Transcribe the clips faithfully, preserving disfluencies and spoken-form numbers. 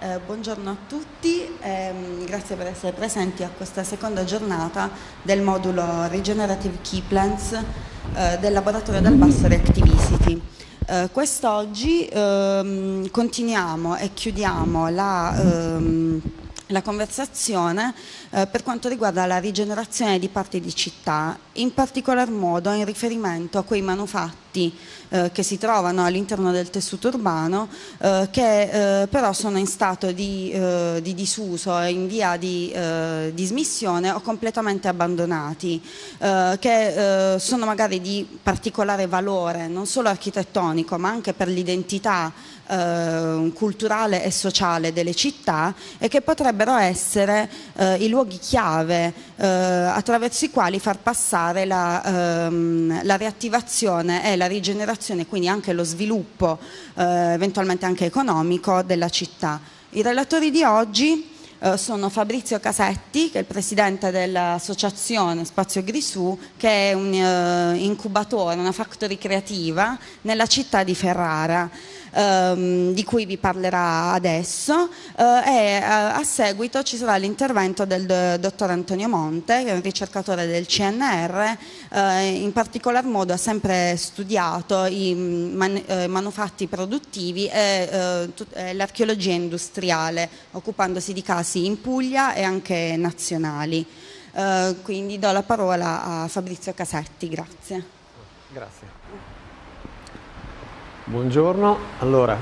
Eh, buongiorno a tutti, ehm, grazie per essere presenti a questa seconda giornata del modulo Regenerative Keyplants eh, del Laboratorio del Basso Reactivity. Eh, quest'oggi ehm, continuiamo e chiudiamo la, ehm, la conversazione eh, per quanto riguarda la rigenerazione di parti di città, in particolar modo in riferimento a quei manufatti eh, che si trovano all'interno del tessuto urbano eh, che eh, però sono in stato di, eh, di disuso, in via di eh, dismissione o completamente abbandonati, eh, che eh, sono magari di particolare valore non solo architettonico ma anche per l'identità eh, culturale e sociale delle città e che potrebbero essere eh, i luoghi chiave eh, attraverso i quali far passare la, ehm, la riattivazione e la rigenerazione, quindi anche lo sviluppo eh, eventualmente anche economico della città. I relatori di oggi eh, sono Fabrizio Casetti, che è il presidente dell'associazione Spazio Grisù, che è un uh, incubatore, una factory creativa nella città di Ferrara, ehm, di cui vi parlerà adesso, eh, e eh, a seguito ci sarà l'intervento del uh, dottor Antonio Monte, che è un ricercatore del C N R, eh, in particolar modo ha sempre studiato i man eh, manufatti produttivi e eh, l'archeologia industriale, occupandosi di casi in Puglia e anche nazionali. Uh, quindi do la parola a Fabrizio Casetti, grazie. Grazie. Buongiorno, allora,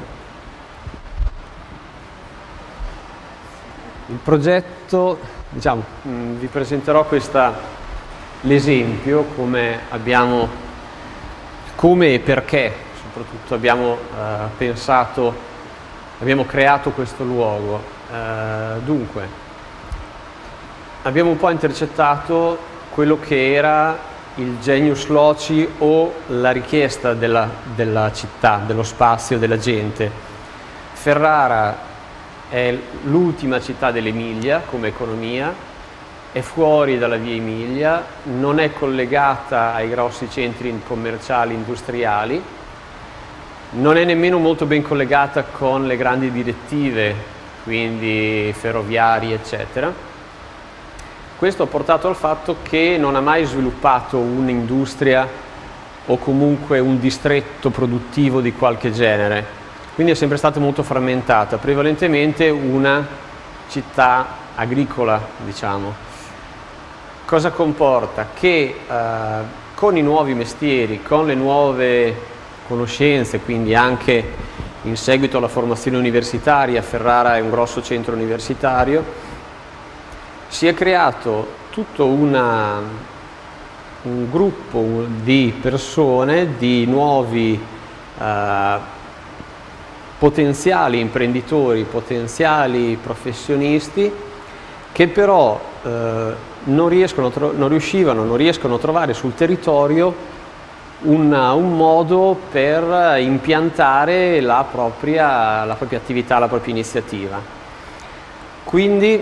il progetto, diciamo, mh, vi presenterò questa, l'esempio, come abbiamo, come e perché soprattutto abbiamo uh, pensato, abbiamo creato questo luogo. Uh, dunque, abbiamo un po' intercettato quello che era il genius loci o la richiesta della, della città, dello spazio, della gente. Ferrara è l'ultima città dell'Emilia come economia, è fuori dalla via Emilia, non è collegata ai grossi centri commerciali industriali, non è nemmeno molto ben collegata con le grandi direttive, quindi ferroviari, eccetera. Questo ha portato al fatto che non ha mai sviluppato un'industria o comunque un distretto produttivo di qualche genere, quindi è sempre stata molto frammentata, prevalentemente una città agricola, diciamo. Cosa comporta? Che eh, con i nuovi mestieri, con le nuove conoscenze, quindi anche in seguito alla formazione universitaria, Ferrara è un grosso centro universitario, si è creato tutto una, un gruppo di persone, di nuovi eh, potenziali imprenditori, potenziali professionisti, che però eh, non, riescono, non riuscivano, non riescono a trovare sul territorio Un, un modo per impiantare la propria, la propria attività, la propria iniziativa. Quindi,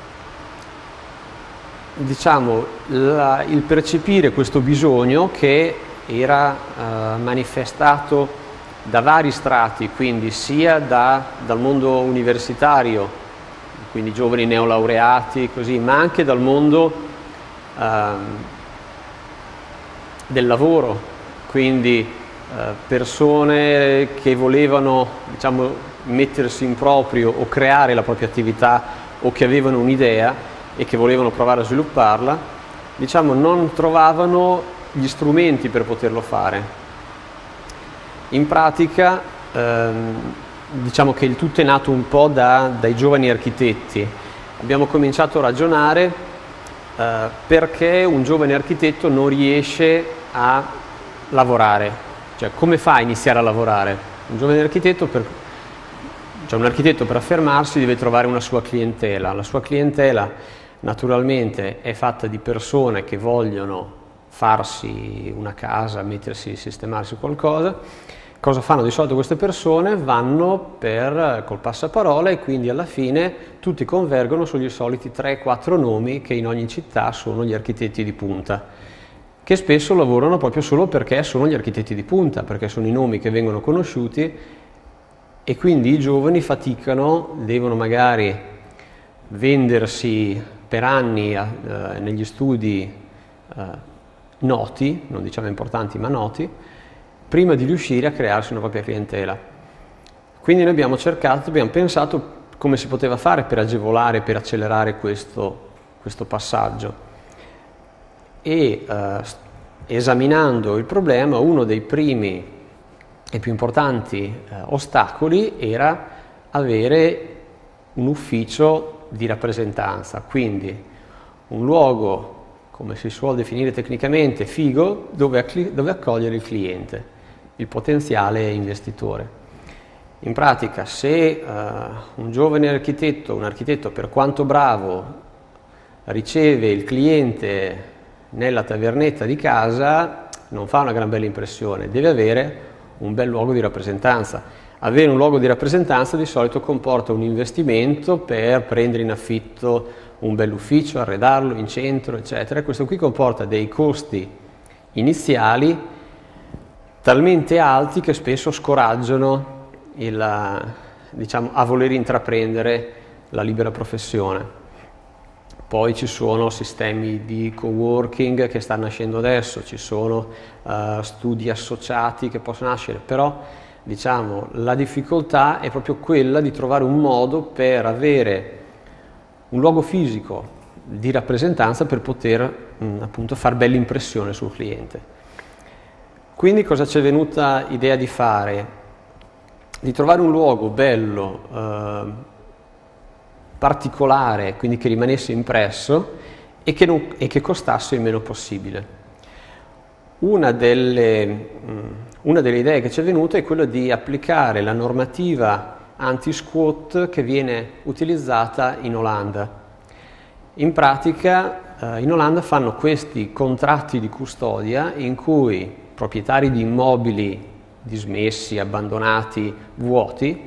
diciamo, la, il percepire questo bisogno che era eh, manifestato da vari strati, quindi sia da, dal mondo universitario, quindi giovani neolaureati, così, ma anche dal mondo eh, del lavoro, quindi eh, persone che volevano, diciamo, mettersi in proprio o creare la propria attività o che avevano un'idea e che volevano provare a svilupparla, diciamo, non trovavano gli strumenti per poterlo fare. In pratica, ehm, diciamo che il tutto è nato un po' da, dai giovani architetti. Abbiamo cominciato a ragionare eh, perché un giovane architetto non riesce a lavorare, cioè come fa a iniziare a lavorare? Un giovane architetto, per, cioè un architetto per affermarsi deve trovare una sua clientela. La sua clientela naturalmente è fatta di persone che vogliono farsi una casa, mettersi, sistemarsi qualcosa. Cosa fanno di solito queste persone? Vanno per, col passaparola, e quindi alla fine tutti convergono sugli soliti tre quattro nomi che in ogni città sono gli architetti di punta, che spesso lavorano proprio solo perché sono gli architetti di punta, perché sono i nomi che vengono conosciuti e quindi i giovani faticano, devono magari vendersi per anni eh, negli studi eh, noti, non diciamo importanti ma noti, prima di riuscire a crearsi una propria clientela. Quindi noi abbiamo cercato, abbiamo pensato come si poteva fare per agevolare, per accelerare questo, questo passaggio. E eh, esaminando il problema, uno dei primi e più importanti eh, ostacoli era avere un ufficio di rappresentanza, quindi un luogo, come si suol definire tecnicamente, figo, dove, dove accogliere il cliente, il potenziale investitore. In pratica, se uh, un giovane architetto, un architetto per quanto bravo, riceve il cliente nella tavernetta di casa, non fa una gran bella impressione, deve avere un bel luogo di rappresentanza. Avere un luogo di rappresentanza di solito comporta un investimento per prendere in affitto un bell'ufficio, arredarlo in centro, eccetera. Questo qui comporta dei costi iniziali talmente alti che spesso scoraggiano il, diciamo, a voler intraprendere la libera professione. Poi ci sono sistemi di coworking che stanno nascendo adesso, ci sono uh, studi associati che possono nascere, però diciamo la difficoltà è proprio quella di trovare un modo per avere un luogo fisico di rappresentanza per poter mh, appunto far bella impressione sul cliente. Quindi cosa ci è venuta idea di fare? Di trovare un luogo bello, eh, particolare, quindi che rimanesse impresso e che, non, e che costasse il meno possibile. Una delle, mh, una delle idee che ci è venuta è quella di applicare la normativa anti-squat che viene utilizzata in Olanda. In pratica eh, in Olanda fanno questi contratti di custodia in cui proprietari di immobili dismessi, abbandonati, vuoti,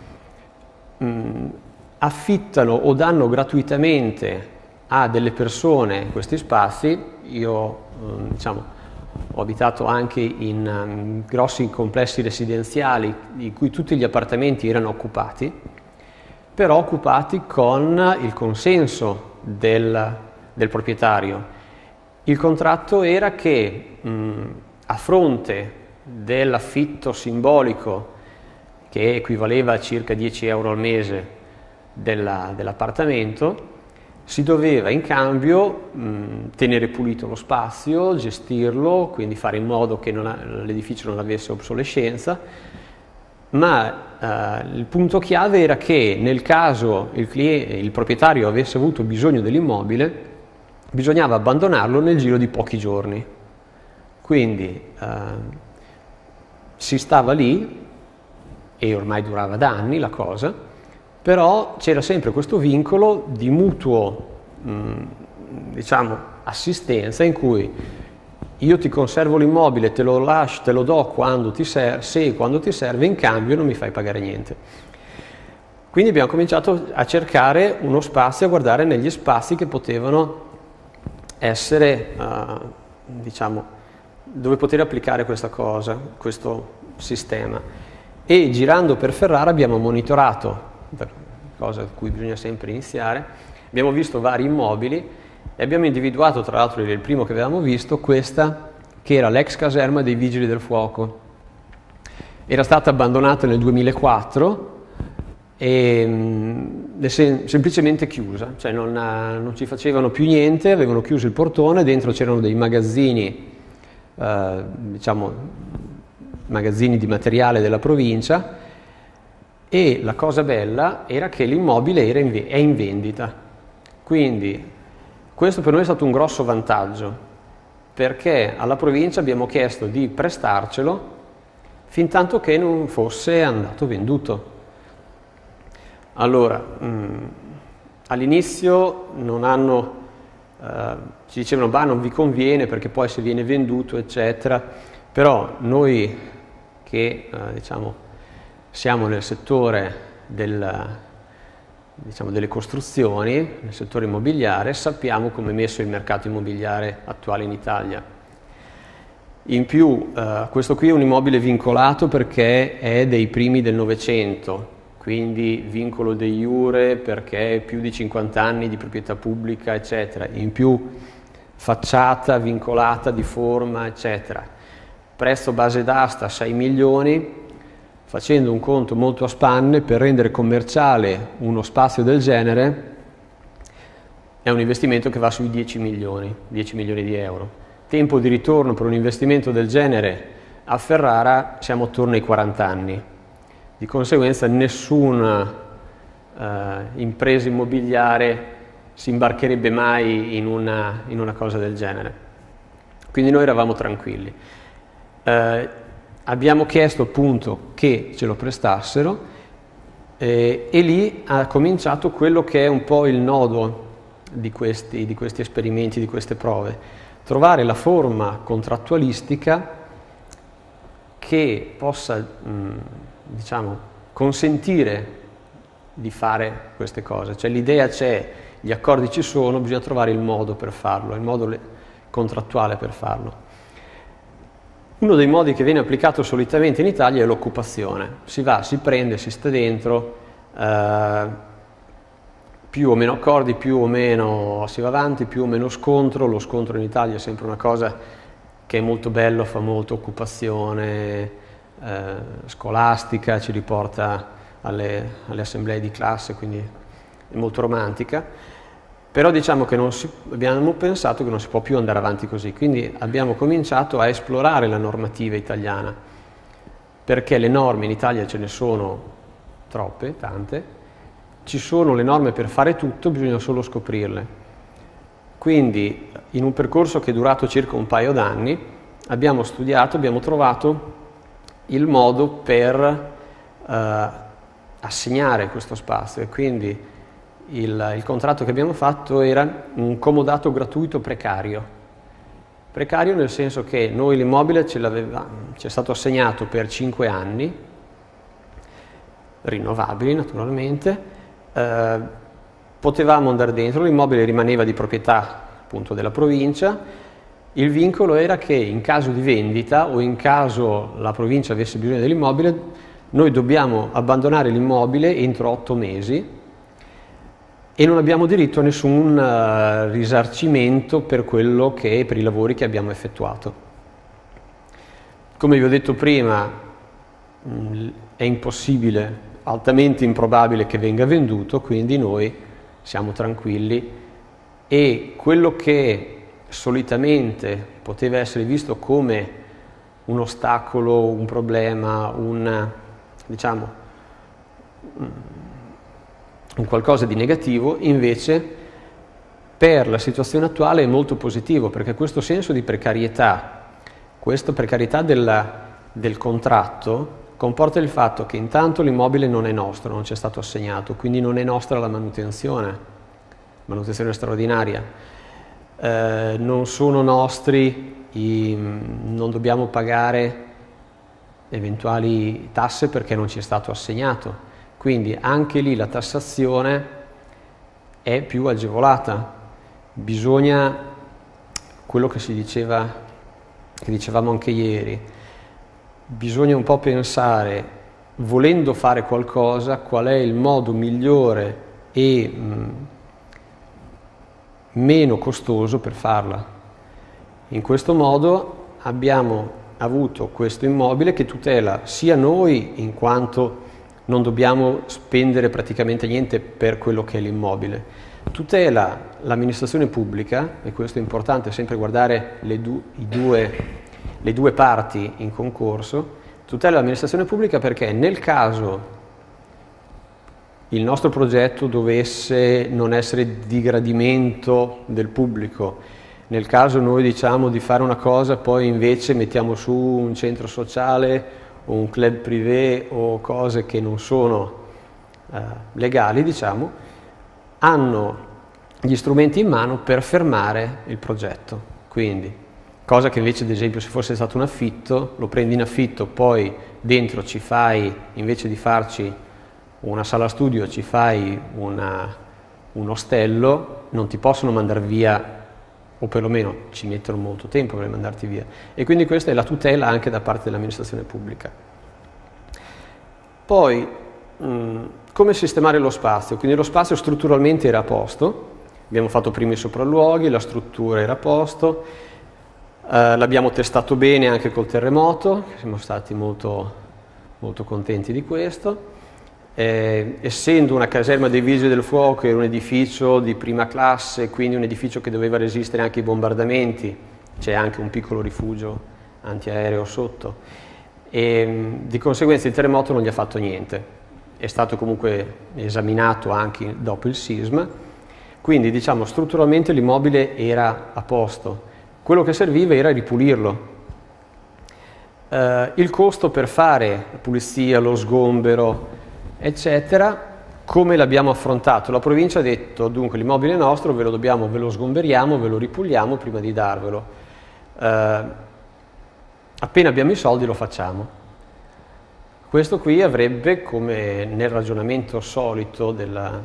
mh, affittano o danno gratuitamente a delle persone questi spazi. Io eh, diciamo ho abitato anche in um, grossi complessi residenziali in cui tutti gli appartamenti erano occupati, però occupati con il consenso del, del proprietario. Il contratto era che mh, a fronte dell'affitto simbolico, che equivaleva a circa dieci euro al mese della, dell'appartamento, si doveva in cambio mh, tenere pulito lo spazio, gestirlo, quindi fare in modo che l'edificio non avesse obsolescenza, ma eh, il punto chiave era che nel caso il, cliente, il proprietario avesse avuto bisogno dell'immobile, bisognava abbandonarlo nel giro di pochi giorni. Quindi eh, si stava lì, e ormai durava da anni la cosa, però c'era sempre questo vincolo di mutuo, mh, diciamo, assistenza, in cui io ti conservo l'immobile, te lo lascio, te lo do quando ti serve, se quando ti serve, in cambio non mi fai pagare niente. Quindi abbiamo cominciato a cercare uno spazio, a guardare negli spazi che potevano essere, uh, diciamo, dove poter applicare questa cosa, questo sistema. E girando per Ferrara abbiamo monitorato, cosa da cui bisogna sempre iniziare, abbiamo visto vari immobili e abbiamo individuato, tra l'altro il primo che avevamo visto, questa che era l'ex caserma dei Vigili del Fuoco. Era stata abbandonata nel duemilaquattro e mh, sem- semplicemente chiusa, cioè non, non ci facevano più niente, avevano chiuso il portone, dentro c'erano dei magazzini, eh, diciamo magazzini di materiale della provincia, e la cosa bella era che l'immobile era in ve- è in vendita. Quindi questo per noi è stato un grosso vantaggio, perché alla provincia abbiamo chiesto di prestarcelo fin tanto che non fosse andato venduto. Allora, mh, all'inizio non hanno, eh, ci dicevano, bah, non vi conviene perché poi se viene venduto, eccetera, però noi che, eh, diciamo, siamo nel settore del, diciamo, delle costruzioni, nel settore immobiliare, sappiamo come è messo il mercato immobiliare attuale in Italia. In più, eh, questo qui è un immobile vincolato perché è dei primi del Novecento, quindi vincolo de iure perché è più di cinquanta anni di proprietà pubblica, eccetera. In più, facciata vincolata di forma, eccetera. Prezzo base d'asta sei milioni, facendo un conto molto a spanne, per rendere commerciale uno spazio del genere è un investimento che va sui dieci milioni, dieci milioni di euro. Tempo di ritorno per un investimento del genere a Ferrara siamo attorno ai quaranta anni. Di conseguenza nessuna eh, impresa immobiliare si imbarcherebbe mai in una, in una cosa del genere. Quindi noi eravamo tranquilli. Eh, abbiamo chiesto appunto che ce lo prestassero eh, e lì ha cominciato quello che è un po' il nodo di questi, di questi esperimenti, di queste prove. Trovare la forma contrattualistica che possa, mh, diciamo, consentire di fare queste cose. Cioè l'idea c'è, gli accordi ci sono, bisogna trovare il modo per farlo, il modo le- contrattuale per farlo. Uno dei modi che viene applicato solitamente in Italia è l'occupazione. Si va, si prende, si sta dentro, eh, più o meno accordi, più o meno si va avanti, più o meno scontro. Lo scontro in Italia è sempre una cosa che è molto bello, fa molto occupazione eh, scolastica, ci riporta alle, alle assemblee di classe, quindi è molto romantica. Però diciamo che non si, abbiamo pensato che non si può più andare avanti così, quindi abbiamo cominciato a esplorare la normativa italiana, perché le norme in Italia ce ne sono troppe, tante. Ci sono le norme per fare tutto, bisogna solo scoprirle. Quindi, in un percorso che è durato circa un paio d'anni, abbiamo studiato, abbiamo trovato il modo per eh, assegnare questo spazio. E quindi il, il contratto che abbiamo fatto era un comodato gratuito precario. Precario nel senso che noi l'immobile ce l'aveva, ci è stato assegnato per cinque anni, rinnovabili naturalmente. Eh, potevamo andare dentro, l'immobile rimaneva di proprietà appunto della provincia. Il vincolo era che in caso di vendita o in caso la provincia avesse bisogno dell'immobile, noi dobbiamo abbandonare l'immobile entro otto mesi e non abbiamo diritto a nessun uh, risarcimento per quello che per i lavori che abbiamo effettuato. Come vi ho detto prima, mh, è impossibile, altamente improbabile che venga venduto, quindi noi siamo tranquilli e quello che solitamente poteva essere visto come un ostacolo, un problema, un, diciamo, un qualcosa di negativo, invece per la situazione attuale è molto positivo, perché questo senso di precarietà, questa precarietà della, del contratto, comporta il fatto che intanto l'immobile non è nostro, non ci è stato assegnato, quindi non è nostra la manutenzione, manutenzione straordinaria, eh, non sono nostri, i, non dobbiamo pagare eventuali tasse perché non ci è stato assegnato, quindi anche lì la tassazione è più agevolata. Bisogna, quello che si diceva, che dicevamo anche ieri, bisogna un po' pensare, volendo fare qualcosa, qual è il modo migliore e mh, meno costoso per farla. In questo modo abbiamo avuto questo immobile che tutela sia noi, in quanto non dobbiamo spendere praticamente niente per quello che è l'immobile, tutela l'amministrazione pubblica, e questo è importante, sempre guardare le, du- i due... le due parti in concorso, tutela l'amministrazione pubblica perché nel caso il nostro progetto dovesse non essere di gradimento del pubblico, nel caso noi diciamo di fare una cosa poi invece mettiamo su un centro sociale o un club privé o cose che non sono eh, legali, diciamo, hanno gli strumenti in mano per fermare il progetto. Quindi cosa che invece, ad esempio, se fosse stato un affitto, lo prendi in affitto, poi dentro ci fai, invece di farci una sala studio, ci fai una, un ostello, non ti possono mandare via o perlomeno ci mettono molto tempo per mandarti via. E quindi questa è la tutela anche da parte dell'amministrazione pubblica. Poi, mh, come sistemare lo spazio? Quindi lo spazio strutturalmente era a posto, abbiamo fatto primi sopralluoghi, la struttura era a posto, eh, l'abbiamo testato bene anche col terremoto, siamo stati molto, molto contenti di questo. Eh, essendo una caserma dei Vigili del Fuoco, era un edificio di prima classe, quindi un edificio che doveva resistere anche ai bombardamenti, c'è anche un piccolo rifugio antiaereo sotto, e di conseguenza il terremoto non gli ha fatto niente, è stato comunque esaminato anche dopo il sisma, quindi diciamo strutturalmente l'immobile era a posto, quello che serviva era ripulirlo. Eh, il costo per fare la pulizia, lo sgombero, eccetera, come l'abbiamo affrontato? La provincia ha detto: dunque l'immobile è nostro, ve lo dobbiamo, ve lo sgomberiamo, ve lo ripuliamo prima di darvelo. Eh, appena abbiamo i soldi lo facciamo. Questo qui avrebbe, come nel ragionamento solito della,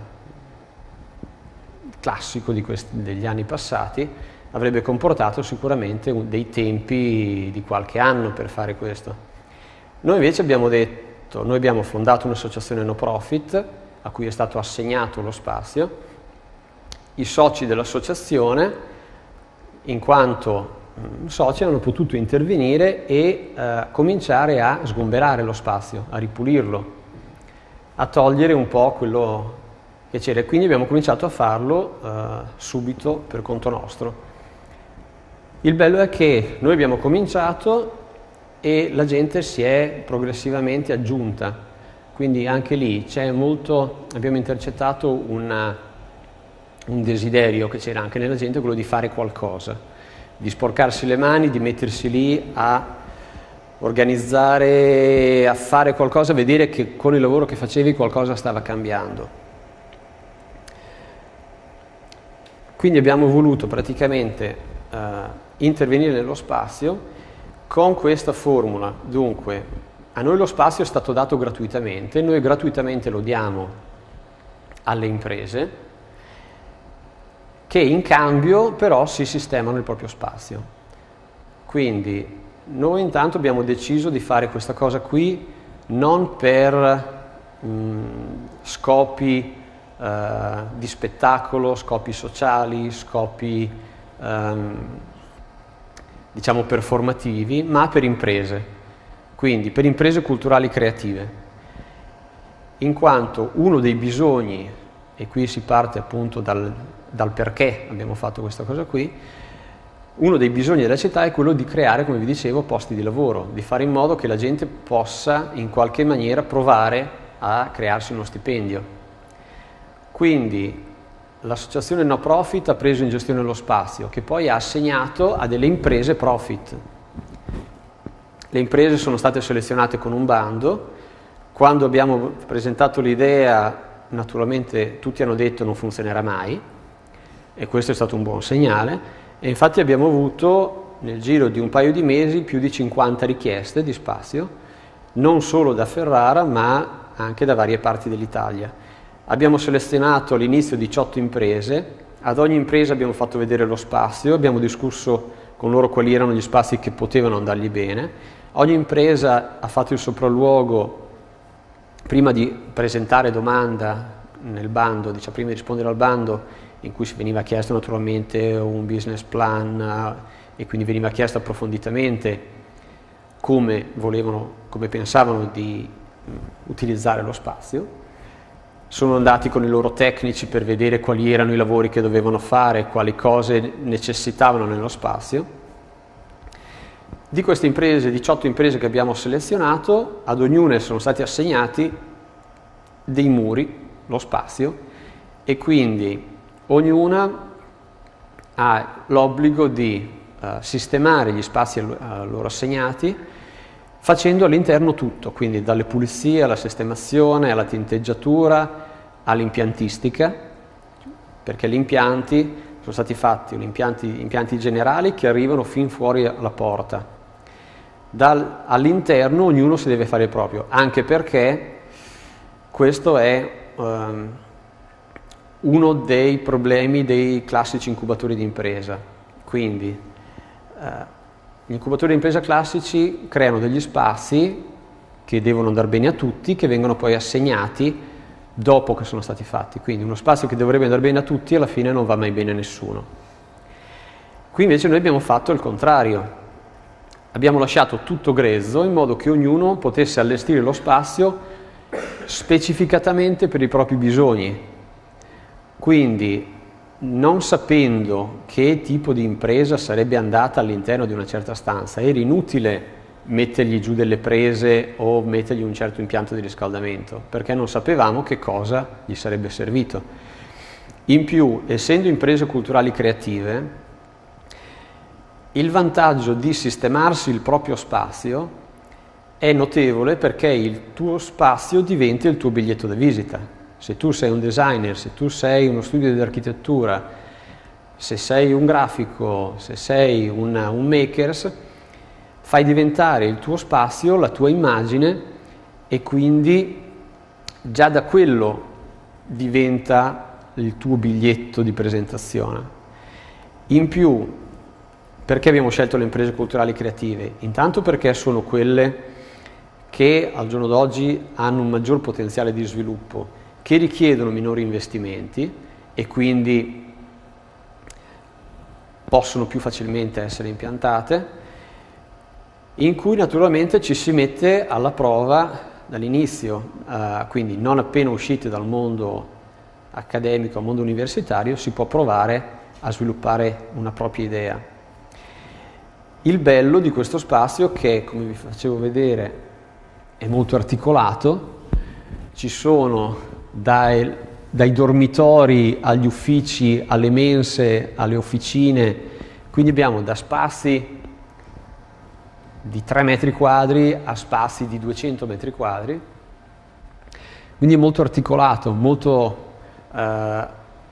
classico di questi, degli anni passati, avrebbe comportato sicuramente un, dei tempi di qualche anno per fare questo. Noi invece abbiamo detto, noi abbiamo fondato un'associazione no profit a cui è stato assegnato lo spazio. I soci dell'associazione, in quanto mh, soci, hanno potuto intervenire e eh, cominciare a sgomberare lo spazio, a ripulirlo, a togliere un po' quello che c'era. Quindi abbiamo cominciato a farlo eh, subito per conto nostro. Il bello è che noi abbiamo cominciato e la gente si è progressivamente aggiunta, quindi anche lì c'è molto, abbiamo intercettato una, un desiderio che c'era anche nella gente, quello di fare qualcosa, di sporcarsi le mani, di mettersi lì a organizzare, a fare qualcosa, a vedere che con il lavoro che facevi qualcosa stava cambiando. Quindi abbiamo voluto praticamente eh, intervenire nello spazio con questa formula. Dunque, a noi lo spazio è stato dato gratuitamente, noi gratuitamente lo diamo alle imprese che in cambio però si sistemano il proprio spazio. Quindi noi intanto abbiamo deciso di fare questa cosa qui non per mh, scopi eh, di spettacolo, scopi sociali, scopi ehm, diciamo performativi, ma per imprese, quindi per imprese culturali creative, in quanto uno dei bisogni, e qui si parte appunto dal, dal perché abbiamo fatto questa cosa qui, uno dei bisogni della città è quello di creare, come vi dicevo, posti di lavoro, di fare in modo che la gente possa in qualche maniera provare a crearsi uno stipendio. Quindi l'associazione no profit ha preso in gestione lo spazio, che poi ha assegnato a delle imprese profit. Le imprese sono state selezionate con un bando. Quando abbiamo presentato l'idea, naturalmente tutti hanno detto non funzionerà mai, e questo è stato un buon segnale, e infatti abbiamo avuto nel giro di un paio di mesi più di cinquanta richieste di spazio, non solo da Ferrara ma anche da varie parti dell'Italia. Abbiamo selezionato all'inizio diciotto imprese, ad ogni impresa abbiamo fatto vedere lo spazio, abbiamo discusso con loro quali erano gli spazi che potevano andargli bene. Ogni impresa ha fatto il sopralluogo prima di presentare domanda nel bando, diciamo prima di rispondere al bando, in cui si veniva chiesto naturalmente un business plan e quindi veniva chiesto approfonditamente come volevano, come pensavano di utilizzare lo spazio. Sono andati con i loro tecnici per vedere quali erano i lavori che dovevano fare, quali cose necessitavano nello spazio. Di queste imprese, diciotto imprese che abbiamo selezionato, ad ognuna sono stati assegnati dei muri, lo spazio, e quindi ognuna ha l'obbligo di uh, sistemare gli spazi a loro assegnati, facendo all'interno tutto, quindi dalle pulizie alla sistemazione, alla tinteggiatura, all'impiantistica, perché gli impianti sono stati fatti, gli impianti, impianti generali che arrivano fin fuori alla porta. Dal, all'interno ognuno si deve fare il proprio, anche perché questo è um, uno dei problemi dei classici incubatori di impresa. Quindi eh, gli incubatori di impresa classici creano degli spazi che devono andare bene a tutti, che vengono poi assegnati dopo che sono stati fatti. Quindi uno spazio che dovrebbe andare bene a tutti alla fine non va mai bene a nessuno. Qui invece noi abbiamo fatto il contrario. Abbiamo lasciato tutto grezzo in modo che ognuno potesse allestire lo spazio specificatamente per i propri bisogni. Quindi, non sapendo che tipo di impresa sarebbe andata all'interno di una certa stanza, era inutile mettergli giù delle prese o mettergli un certo impianto di riscaldamento, perché non sapevamo che cosa gli sarebbe servito. In più, essendo imprese culturali creative, il vantaggio di sistemarsi il proprio spazio è notevole perché il tuo spazio diventa il tuo biglietto da visita. Se tu sei un designer, se tu sei uno studio di architettura, se sei un grafico, se sei un, un makers, fai diventare il tuo spazio la tua immagine e quindi già da quello diventa il tuo biglietto di presentazione. In più, perché abbiamo scelto le imprese culturali creative? Intanto perché sono quelle che al giorno d'oggi hanno un maggior potenziale di sviluppo, che richiedono minori investimenti e quindi possono più facilmente essere impiantate, in cui naturalmente ci si mette alla prova dall'inizio, eh, quindi non appena usciti dal mondo accademico, al mondo universitario, si può provare a sviluppare una propria idea. Il bello di questo spazio, che come vi facevo vedere è molto articolato, ci sono dai, dai dormitori agli uffici, alle mense, alle officine, quindi abbiamo da spazi di tre metri quadri a spazi di duecento metri quadri, quindi è molto articolato, molto eh,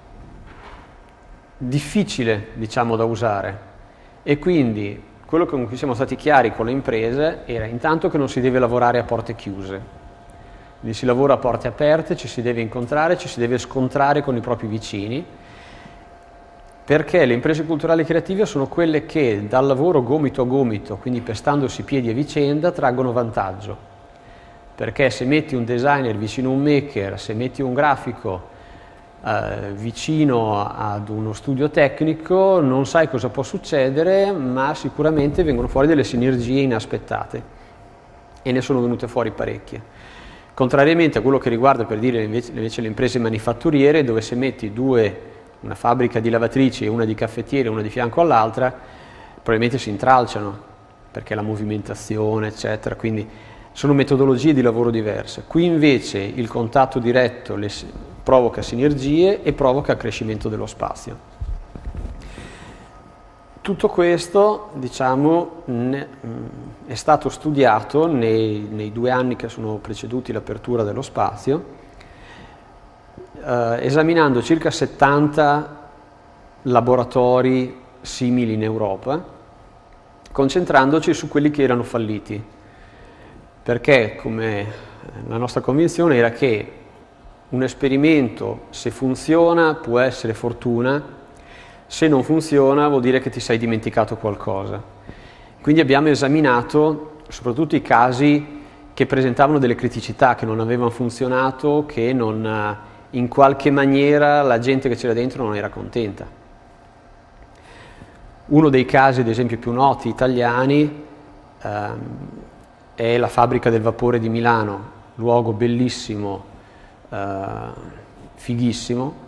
difficile, diciamo, da usare. E quindi quello con cui siamo stati chiari con le imprese era intanto che non si deve lavorare a porte chiuse, quindi si lavora a porte aperte, ci si deve incontrare, ci si deve scontrare con i propri vicini, perché le imprese culturali creative sono quelle che dal lavoro gomito a gomito, quindi pestandosi i piedi a vicenda, traggono vantaggio. Perché se metti un designer vicino a un maker, se metti un grafico eh, vicino ad uno studio tecnico, non sai cosa può succedere, ma sicuramente vengono fuori delle sinergie inaspettate, e ne sono venute fuori parecchie. Contrariamente a quello che riguarda, per dire, invece, invece le imprese manifatturiere, dove se metti due, una fabbrica di lavatrici e una di caffettiere, una di fianco all'altra, probabilmente si intralciano, perché la movimentazione, eccetera, quindi sono metodologie di lavoro diverse. Qui invece il contatto diretto le, provoca sinergie e provoca accrescimento dello spazio. Tutto questo, diciamo, ne, è stato studiato nei, nei due anni che sono preceduti l'apertura dello spazio, eh, esaminando circa settanta laboratori simili in Europa, concentrandoci su quelli che erano falliti, perché come la nostra convinzione era che un esperimento, se funziona, può essere fortuna, se non funziona vuol dire che ti sei dimenticato qualcosa. Quindi abbiamo esaminato soprattutto i casi che presentavano delle criticità, che non avevano funzionato, che non, in qualche maniera la gente che c'era dentro non era contenta. Uno dei casi, ad esempio, più noti italiani ehm, è la fabbrica del vapore di Milano, luogo bellissimo, eh, fighissimo,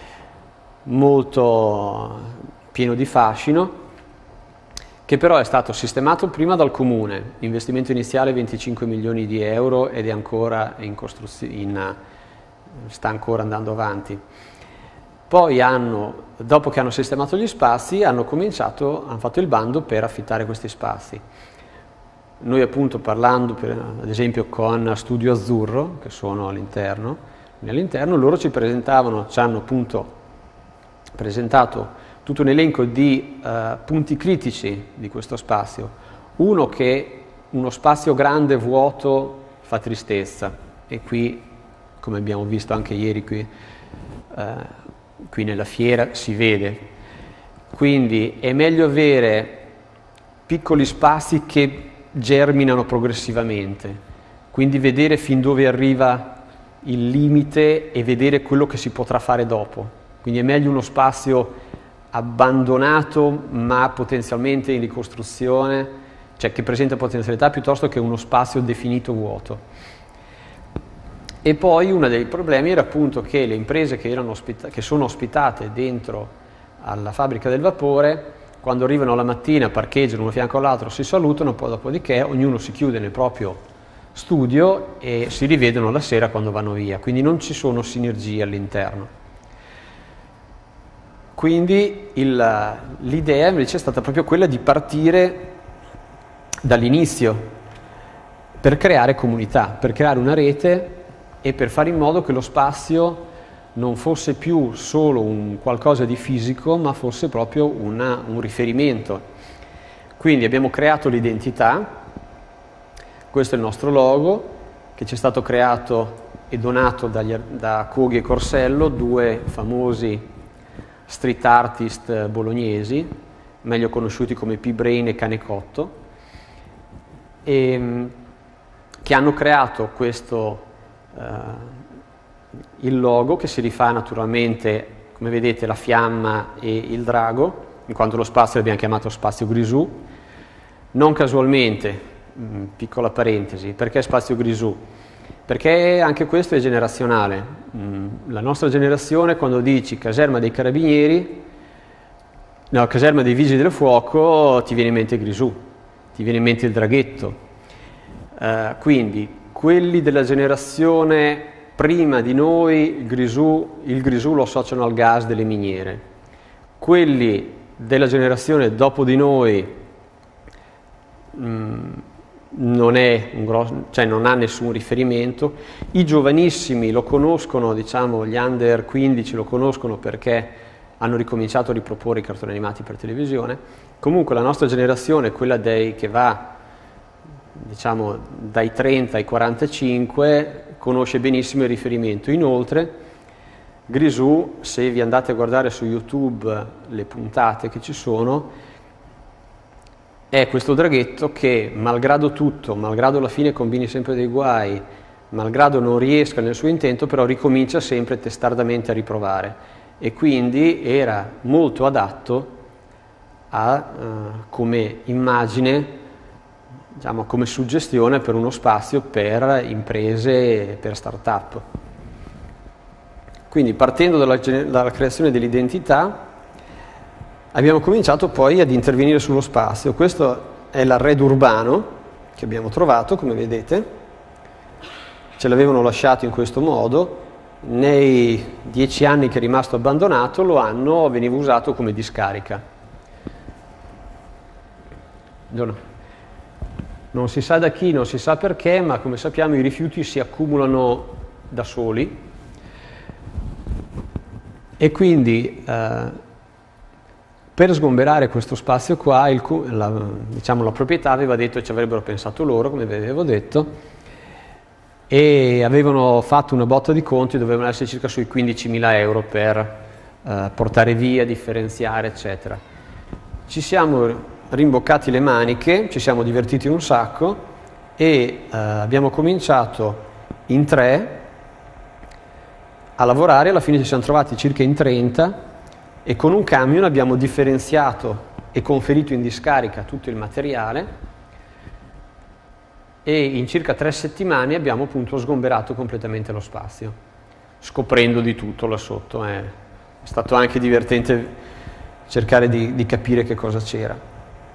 molto pieno di fascino, che però è stato sistemato prima dal comune, investimento iniziale venticinque milioni di euro ed è ancora in costruzione, sta ancora andando avanti. Poi hanno, dopo che hanno sistemato gli spazi, hanno cominciato, hanno fatto il bando per affittare questi spazi. Noi appunto parlando per, ad esempio con Studio Azzurro, che sono all'interno, all'interno loro ci presentavano, ci hanno appunto presentato tutto un elenco di uh, punti critici di questo spazio. Uno, che uno spazio grande vuoto fa tristezza, e qui, come abbiamo visto anche ieri qui, uh, qui nella fiera, si vede. Quindi è meglio avere piccoli spazi che germinano progressivamente, quindi vedere fin dove arriva il limite e vedere quello che si potrà fare dopo. Quindi è meglio uno spazio abbandonato ma potenzialmente in ricostruzione, cioè che presenta potenzialità, piuttosto che uno spazio definito vuoto. E poi uno dei problemi era appunto che le imprese che, erano ospita- che sono ospitate dentro alla fabbrica del vapore, quando arrivano la mattina, parcheggiano uno fianco all'altro, si salutano, poi dopodiché ognuno si chiude nel proprio studio e si rivedono la sera quando vanno via, quindi non ci sono sinergie all'interno. Quindi il, l'idea invece è stata proprio quella di partire dall'inizio per creare comunità, per creare una rete e per fare in modo che lo spazio non fosse più solo un qualcosa di fisico, ma fosse proprio una, un riferimento. Quindi abbiamo creato l'identità, questo è il nostro logo, che ci è stato creato e donato dagli, da Coghi e Corsello, due famosi street artist bolognesi, meglio conosciuti come P-Brain e Canecotto, e, che hanno creato questo uh, il logo, che si rifà naturalmente, come vedete, la fiamma e il drago, in quanto lo spazio l'abbiamo chiamato Spazio Grisù. Non casualmente, mh, piccola parentesi, perché Spazio Grisù? Perché anche questo è generazionale. Mh, la nostra generazione, quando dici caserma dei carabinieri, no, caserma dei vigili del fuoco, ti viene in mente Grisù, ti viene in mente il draghetto. Uh, quindi quelli della generazione prima di noi, il Grisù, il Grisù lo associano al gas delle miniere. Quelli della generazione dopo di noi mh, non è un grosso, cioè non ha nessun riferimento. I giovanissimi lo conoscono, diciamo gli under quindici lo conoscono perché hanno ricominciato a riproporre i cartoni animati per televisione. Comunque la nostra generazione, quella dei che va diciamo dai trenta ai quarantacinque, conosce benissimo il riferimento. Inoltre Grisù, se vi andate a guardare su YouTube le puntate che ci sono, è questo draghetto che, malgrado tutto, malgrado alla fine combini sempre dei guai, malgrado non riesca nel suo intento, però ricomincia sempre testardamente a riprovare, e quindi era molto adatto a, uh, come immagine, diciamo, come suggestione per uno spazio per imprese e per start-up. Quindi partendo dalla, dalla creazione dell'identità abbiamo cominciato poi ad intervenire sullo spazio. Questo è l'arredo urbano che abbiamo trovato, come vedete, ce l'avevano lasciato in questo modo, nei dieci anni che è rimasto abbandonato lo hanno, veniva usato come discarica. Buongiorno. Non si sa da chi, non si sa perché, ma come sappiamo i rifiuti si accumulano da soli e quindi eh, per sgomberare questo spazio qua, il, la, diciamo, la proprietà aveva detto che ci avrebbero pensato loro, come vi avevo detto, e avevano fatto una botta di conti, dovevano essere circa sui quindicimila euro per eh, portare via, differenziare, eccetera. Ci siamo rimboccati le maniche, ci siamo divertiti un sacco e eh, abbiamo cominciato in tre a lavorare. Alla fine ci siamo trovati circa in trenta e con un camion abbiamo differenziato e conferito in discarica tutto il materiale e in circa tre settimane abbiamo appunto sgomberato completamente lo spazio, scoprendo di tutto là sotto. È stato anche divertente cercare di, di capire che cosa c'era.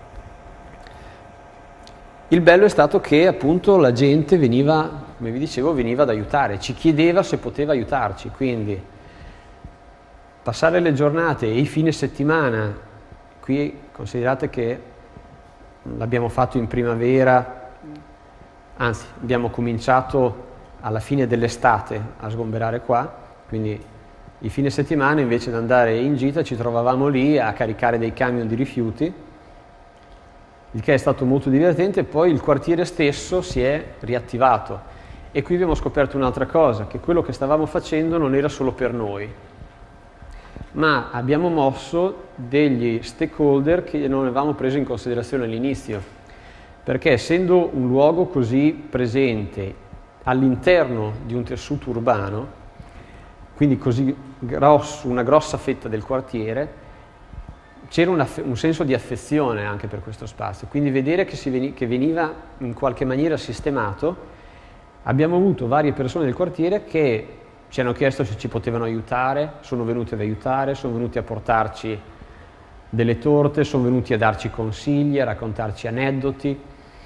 Il bello è stato che appunto la gente veniva, come vi dicevo, veniva ad aiutare, ci chiedeva se poteva aiutarci, quindi passare le giornate e i fine settimana, qui considerate che l'abbiamo fatto in primavera, anzi abbiamo cominciato alla fine dell'estate a sgomberare qua, quindi i fine settimana invece di andare in gita ci trovavamo lì a caricare dei camion di rifiuti, il che è stato molto divertente. Poi il quartiere stesso si è riattivato e qui abbiamo scoperto un'altra cosa, che quello che stavamo facendo non era solo per noi, ma abbiamo mosso degli stakeholder che non avevamo preso in considerazione all'inizio, perché essendo un luogo così presente all'interno di un tessuto urbano, quindi così grosso, una grossa fetta del quartiere, c'era un senso di affezione anche per questo spazio, quindi vedere che, si veni, che veniva in qualche maniera sistemato, abbiamo avuto varie persone del quartiere che ci hanno chiesto se ci potevano aiutare, sono venuti ad aiutare, sono venuti a portarci delle torte, sono venuti a darci consigli, a raccontarci aneddoti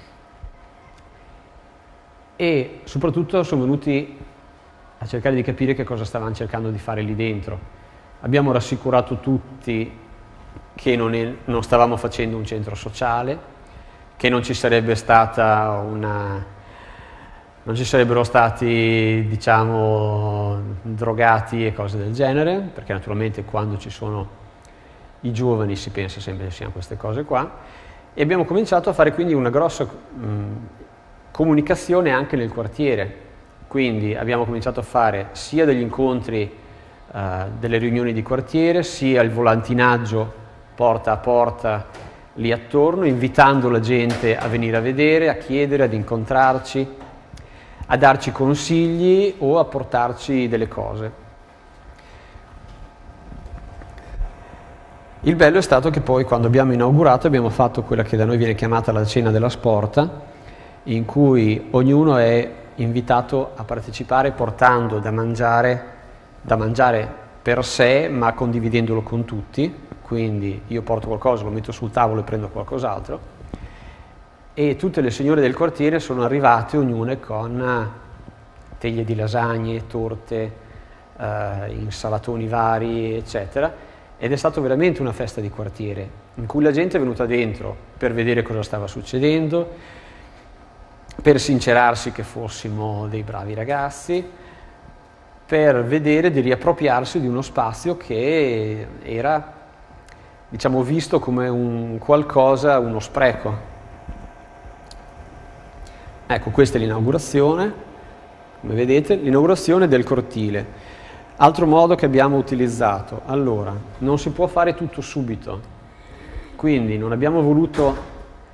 e soprattutto sono venuti a cercare di capire che cosa stavano cercando di fare lì dentro. Abbiamo rassicurato tutti che non, è, non stavamo facendo un centro sociale, che non ci sarebbe stata una... non ci sarebbero stati, diciamo, drogati e cose del genere, perché naturalmente quando ci sono i giovani si pensa sempre che siano queste cose qua, e abbiamo cominciato a fare quindi una grossa mh, comunicazione anche nel quartiere, quindi abbiamo cominciato a fare sia degli incontri, uh, delle riunioni di quartiere, sia il volantinaggio porta a porta lì attorno, invitando la gente a venire a vedere, a chiedere, ad incontrarci, a darci consigli o a portarci delle cose. Il bello è stato che poi quando abbiamo inaugurato abbiamo fatto quella che da noi viene chiamata la cena della sporta, in cui ognuno è invitato a partecipare portando da mangiare, da mangiare per sé ma condividendolo con tutti, quindi io porto qualcosa, lo metto sul tavolo e prendo qualcos'altro, e tutte le signore del quartiere sono arrivate ognune con teglie di lasagne, torte, eh, insalatoni vari, eccetera, ed è stata veramente una festa di quartiere in cui la gente è venuta dentro per vedere cosa stava succedendo, per sincerarsi che fossimo dei bravi ragazzi, per vedere di riappropriarsi di uno spazio che era, diciamo, visto come un qualcosa, uno spreco. Ecco, questa è l'inaugurazione, come vedete, l'inaugurazione del cortile. Altro modo che abbiamo utilizzato, allora, non si può fare tutto subito, quindi non abbiamo voluto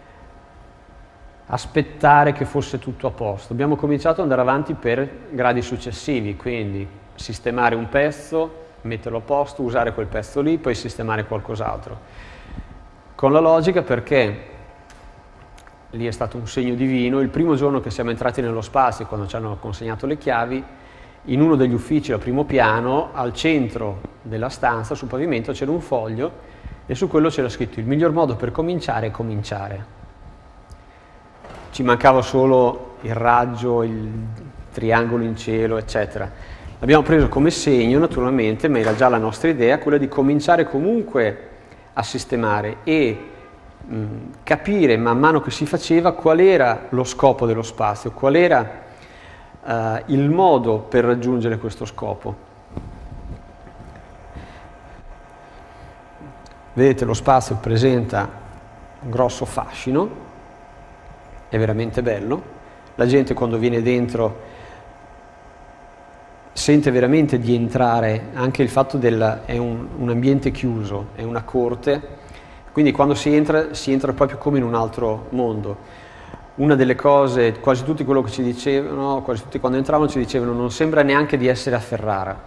aspettare che fosse tutto a posto, abbiamo cominciato ad andare avanti per gradi successivi, quindi sistemare un pezzo, metterlo a posto, usare quel pezzo lì, poi sistemare qualcos'altro. Con la logica perché lì è stato un segno divino, il primo giorno che siamo entrati nello spazio, quando ci hanno consegnato le chiavi, in uno degli uffici al primo piano, al centro della stanza, sul pavimento, c'era un foglio e su quello c'era scritto: il miglior modo per cominciare è cominciare. Ci mancava solo il raggio, il triangolo in cielo, eccetera. L'abbiamo preso come segno, naturalmente, ma era già la nostra idea, quella di cominciare comunque a sistemare e mh, capire man mano che si faceva qual era lo scopo dello spazio, qual era uh, il modo per raggiungere questo scopo. Vedete, lo spazio presenta un grosso fascino, è veramente bello, la gente quando viene dentro sente veramente di entrare, anche il fatto del è un, un ambiente chiuso, è una corte, quindi quando si entra si entra proprio come in un altro mondo. Una delle cose, quasi tutti quello che ci dicevano, quasi tutti quando entravano ci dicevano: non sembra neanche di essere a Ferrara.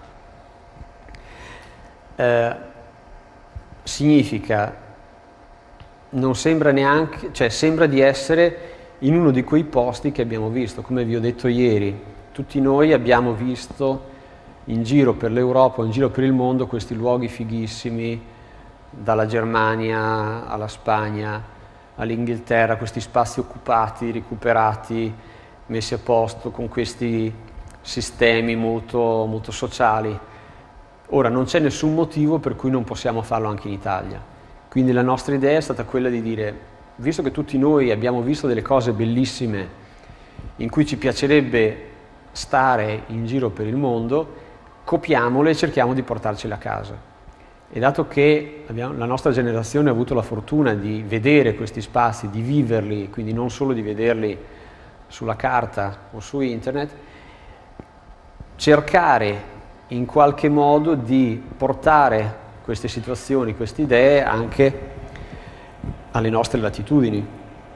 Eh, significa, non sembra neanche, cioè sembra di essere in uno di quei posti che abbiamo visto, come vi ho detto ieri. Tutti noi abbiamo visto in giro per l'Europa, in giro per il mondo, questi luoghi fighissimi, dalla Germania alla Spagna, all'Inghilterra, questi spazi occupati, recuperati, messi a posto con questi sistemi molto, molto sociali. Ora, non c'è nessun motivo per cui non possiamo farlo anche in Italia. Quindi la nostra idea è stata quella di dire: visto che tutti noi abbiamo visto delle cose bellissime in cui ci piacerebbe stare in giro per il mondo, copiamole e cerchiamo di portarcele a casa. E dato che abbiamo, la nostra generazione ha avuto la fortuna di vedere questi spazi, di viverli, quindi non solo di vederli sulla carta o su internet, cercare in qualche modo di portare queste situazioni, queste idee anche alle nostre latitudini.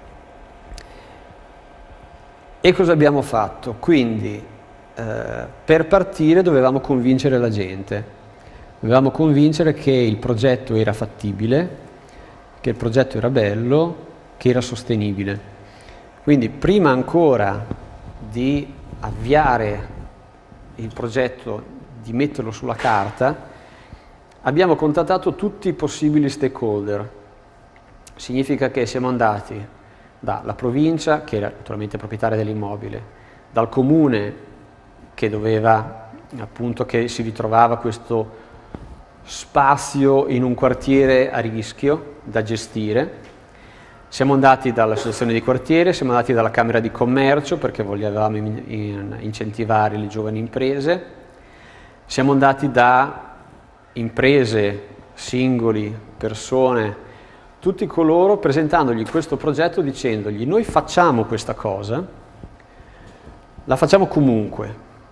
E cosa abbiamo fatto? Quindi eh, per partire dovevamo convincere la gente, dovevamo convincere che il progetto era fattibile, che il progetto era bello, che era sostenibile. Quindi prima ancora di avviare il progetto, di metterlo sulla carta, abbiamo contattato tutti i possibili stakeholder. Significa che siamo andati dalla provincia, che era naturalmente proprietaria dell'immobile, dal comune che doveva, appunto, che si ritrovava questo spazio in un quartiere a rischio da gestire. Siamo andati dall'associazione di quartiere, siamo andati dalla Camera di Commercio perché volevamo incentivare le giovani imprese, siamo andati da imprese, singoli, persone, tutti coloro, presentandogli questo progetto dicendogli: noi facciamo questa cosa, la facciamo comunque,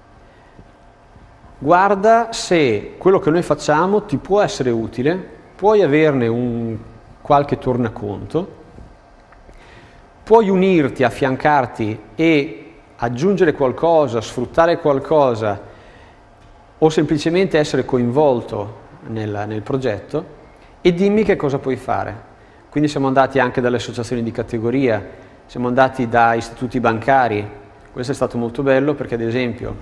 guarda se quello che noi facciamo ti può essere utile, puoi averne un qualche tornaconto, puoi unirti, affiancarti e aggiungere qualcosa, sfruttare qualcosa o semplicemente essere coinvolto nel, nel progetto, e dimmi che cosa puoi fare. Quindi siamo andati anche dalle associazioni di categoria, siamo andati da istituti bancari. Questo è stato molto bello perché, ad esempio,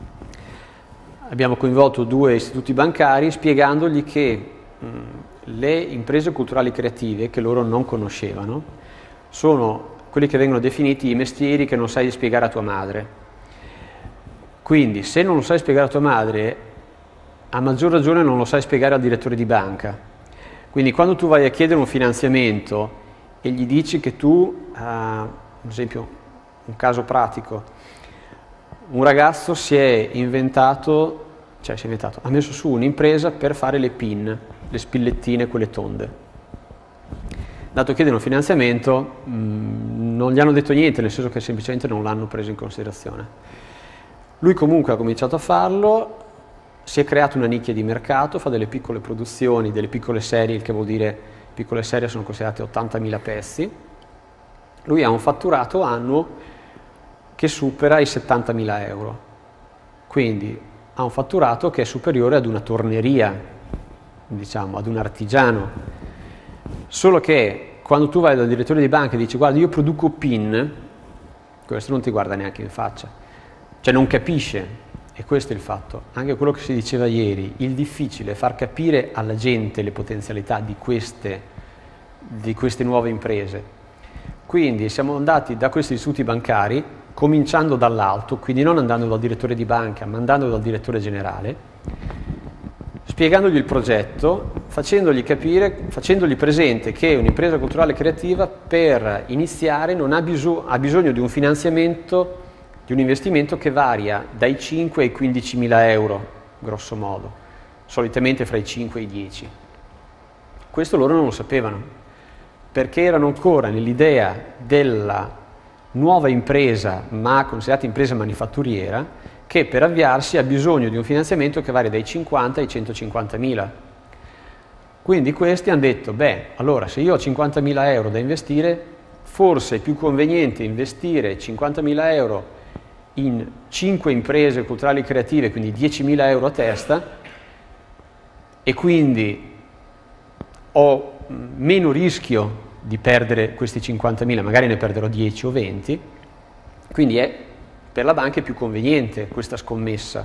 abbiamo coinvolto due istituti bancari spiegandogli che mh, le imprese culturali creative, che loro non conoscevano, sono quelli che vengono definiti i mestieri che non sai spiegare a tua madre. Quindi se non lo sai spiegare a tua madre, a maggior ragione non lo sai spiegare al direttore di banca. Quindi quando tu vai a chiedere un finanziamento e gli dici che tu, uh, ad esempio un caso pratico, un ragazzo si è inventato, cioè si è inventato, ha messo su un'impresa per fare le pin, le spillettine, quelle tonde. Dato che chiedono finanziamento, mh, non gli hanno detto niente, nel senso che semplicemente non l'hanno preso in considerazione. Lui comunque ha cominciato a farlo, si è creato una nicchia di mercato, fa delle piccole produzioni, delle piccole serie, il che vuol dire piccole serie sono considerate ottantamila pezzi. Lui ha un fatturato annuo che supera i settantamila euro, quindi ha un fatturato che è superiore ad una torneria, diciamo, ad un artigiano. Solo che quando tu vai dal direttore di banca e dici: guarda, io produco pin, questo non ti guarda neanche in faccia, cioè non capisce. E questo è il fatto, anche quello che si diceva ieri, il difficile è far capire alla gente le potenzialità di queste, di queste nuove imprese. Quindi siamo andati da questi istituti bancari, cominciando dall'alto, quindi non andando dal direttore di banca, ma andando dal direttore generale, spiegandogli il progetto, facendogli capire, facendogli presente che un'impresa culturale creativa per iniziare non ha, biso- ha bisogno di un finanziamento, di un investimento che varia dai cinque ai quindicimila euro, grosso modo, solitamente fra i cinque e i dieci. Questo loro non lo sapevano, perché erano ancora nell'idea della nuova impresa, ma considerata impresa manifatturiera, che per avviarsi ha bisogno di un finanziamento che varia dai cinquanta ai centocinquantamila. Quindi questi hanno detto: beh, allora se io ho cinquantamila euro da investire, forse è più conveniente investire cinquantamila euro in cinque imprese culturali creative, quindi diecimila euro a testa, e quindi ho meno rischio di perdere questi cinquantamila, magari ne perderò dieci o venti, quindi è per la banca è più conveniente questa scommessa.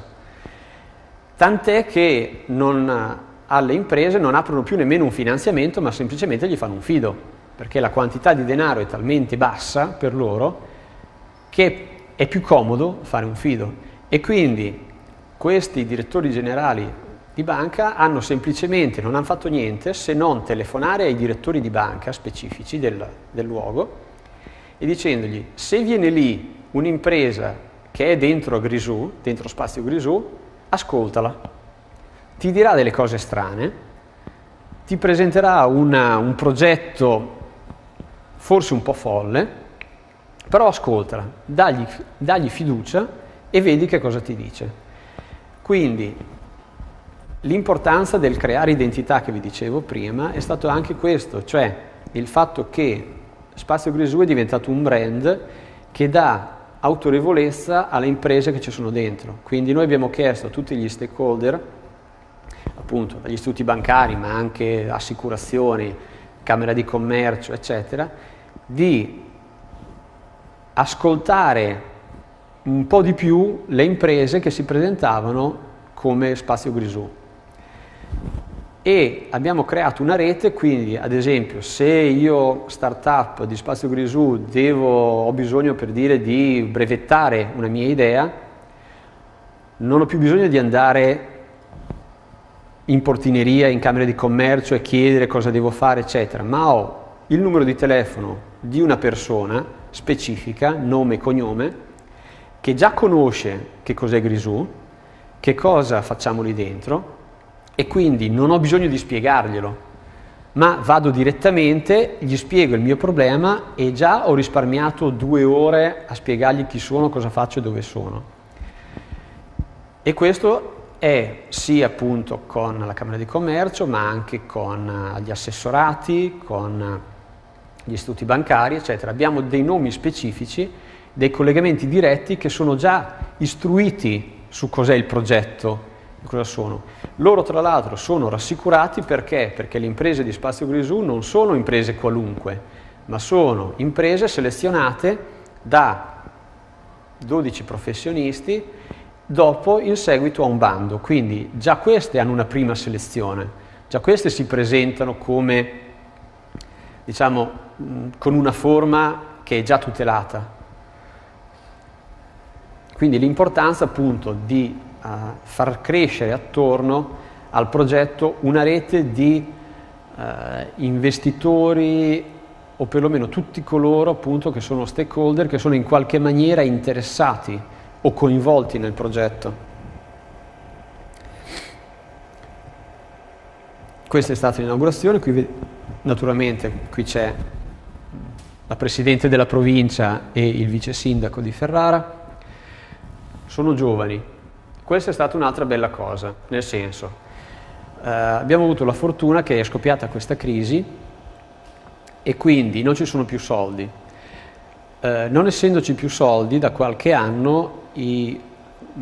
Tant'è che non, alle imprese non aprono più nemmeno un finanziamento, ma semplicemente gli fanno un fido, perché la quantità di denaro è talmente bassa per loro che è più comodo fare un fido. E quindi questi direttori generali di banca hanno semplicemente, non hanno fatto niente se non telefonare ai direttori di banca specifici del, del luogo e dicendogli: se viene lì un'impresa che è dentro Grisù, dentro Spazio Grisù, ascoltala, ti dirà delle cose strane, ti presenterà una, un progetto forse un po' folle, però ascoltala, dagli, dagli fiducia e vedi che cosa ti dice. Quindi l'importanza del creare identità che vi dicevo prima è stato anche questo, cioè il fatto che Spazio Grisù è diventato un brand che dà autorevolezza alle imprese che ci sono dentro. Quindi noi abbiamo chiesto a tutti gli stakeholder, appunto dagli istituti bancari ma anche assicurazioni, Camera di Commercio, eccetera, di ascoltare un po' di più le imprese che si presentavano come Spazio Grisù. E abbiamo creato una rete, quindi ad esempio se io startup di Spazio Grisù devo, ho bisogno per dire di brevettare una mia idea, non ho più bisogno di andare in portineria, in camera di commercio e chiedere cosa devo fare eccetera, ma ho il numero di telefono di una persona specifica, nome e cognome, che già conosce che cos'è Grisù, che cosa facciamo lì dentro, e quindi non ho bisogno di spiegarglielo, ma vado direttamente, gli spiego il mio problema e già ho risparmiato due ore a spiegargli chi sono, cosa faccio e dove sono. E questo è sia appunto con la Camera di Commercio, ma anche con gli assessorati, con gli istituti bancari, eccetera. Abbiamo dei nomi specifici, dei collegamenti diretti che sono già istruiti su cos'è il progetto, cosa sono. Loro tra l'altro sono rassicurati perché? Perché le imprese di Spazio Grisù non sono imprese qualunque, ma sono imprese selezionate da dodici professionisti dopo in seguito a un bando, quindi già queste hanno una prima selezione, già queste si presentano come, diciamo, con una forma che è già tutelata. Quindi l'importanza appunto di uh, far crescere attorno al progetto una rete di uh, investitori o perlomeno tutti coloro appunto che sono stakeholder, che sono in qualche maniera interessati o coinvolti nel progetto. Questa è stata l'inaugurazione, qui naturalmente qui c'è la Presidente della provincia e il Vice Sindaco di Ferrara. Sono giovani, questa è stata un'altra bella cosa, nel senso, eh, abbiamo avuto la fortuna che è scoppiata questa crisi e quindi non ci sono più soldi. Eh, non essendoci più soldi, da qualche anno i mh,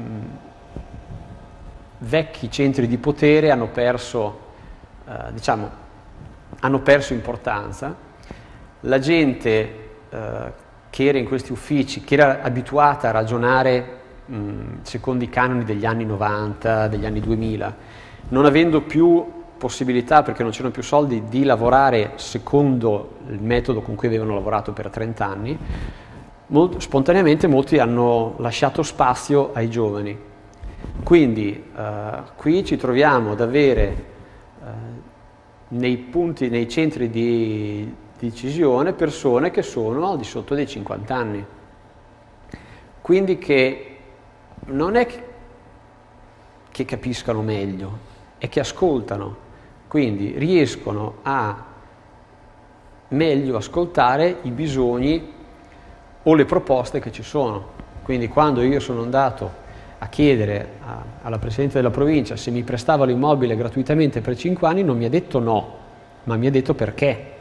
vecchi centri di potere hanno perso, eh, diciamo, hanno perso importanza. La gente eh, che era in questi uffici, che era abituata a ragionare secondo i canoni degli anni novanta, degli anni duemila, non avendo più possibilità, perché non c'erano più soldi, di lavorare secondo il metodo con cui avevano lavorato per trenta anni, molto, spontaneamente molti hanno lasciato spazio ai giovani. Quindi eh, qui ci troviamo ad avere eh, nei punti, nei centri di decisione persone che sono al di sotto dei cinquanta anni. Quindi che non è che capiscano meglio, è che ascoltano, quindi riescono a meglio ascoltare i bisogni o le proposte che ci sono. Quindi quando io sono andato a chiedere a, alla Presidente della provincia se mi prestava l'immobile gratuitamente per cinque anni, non mi ha detto no, ma mi ha detto perché.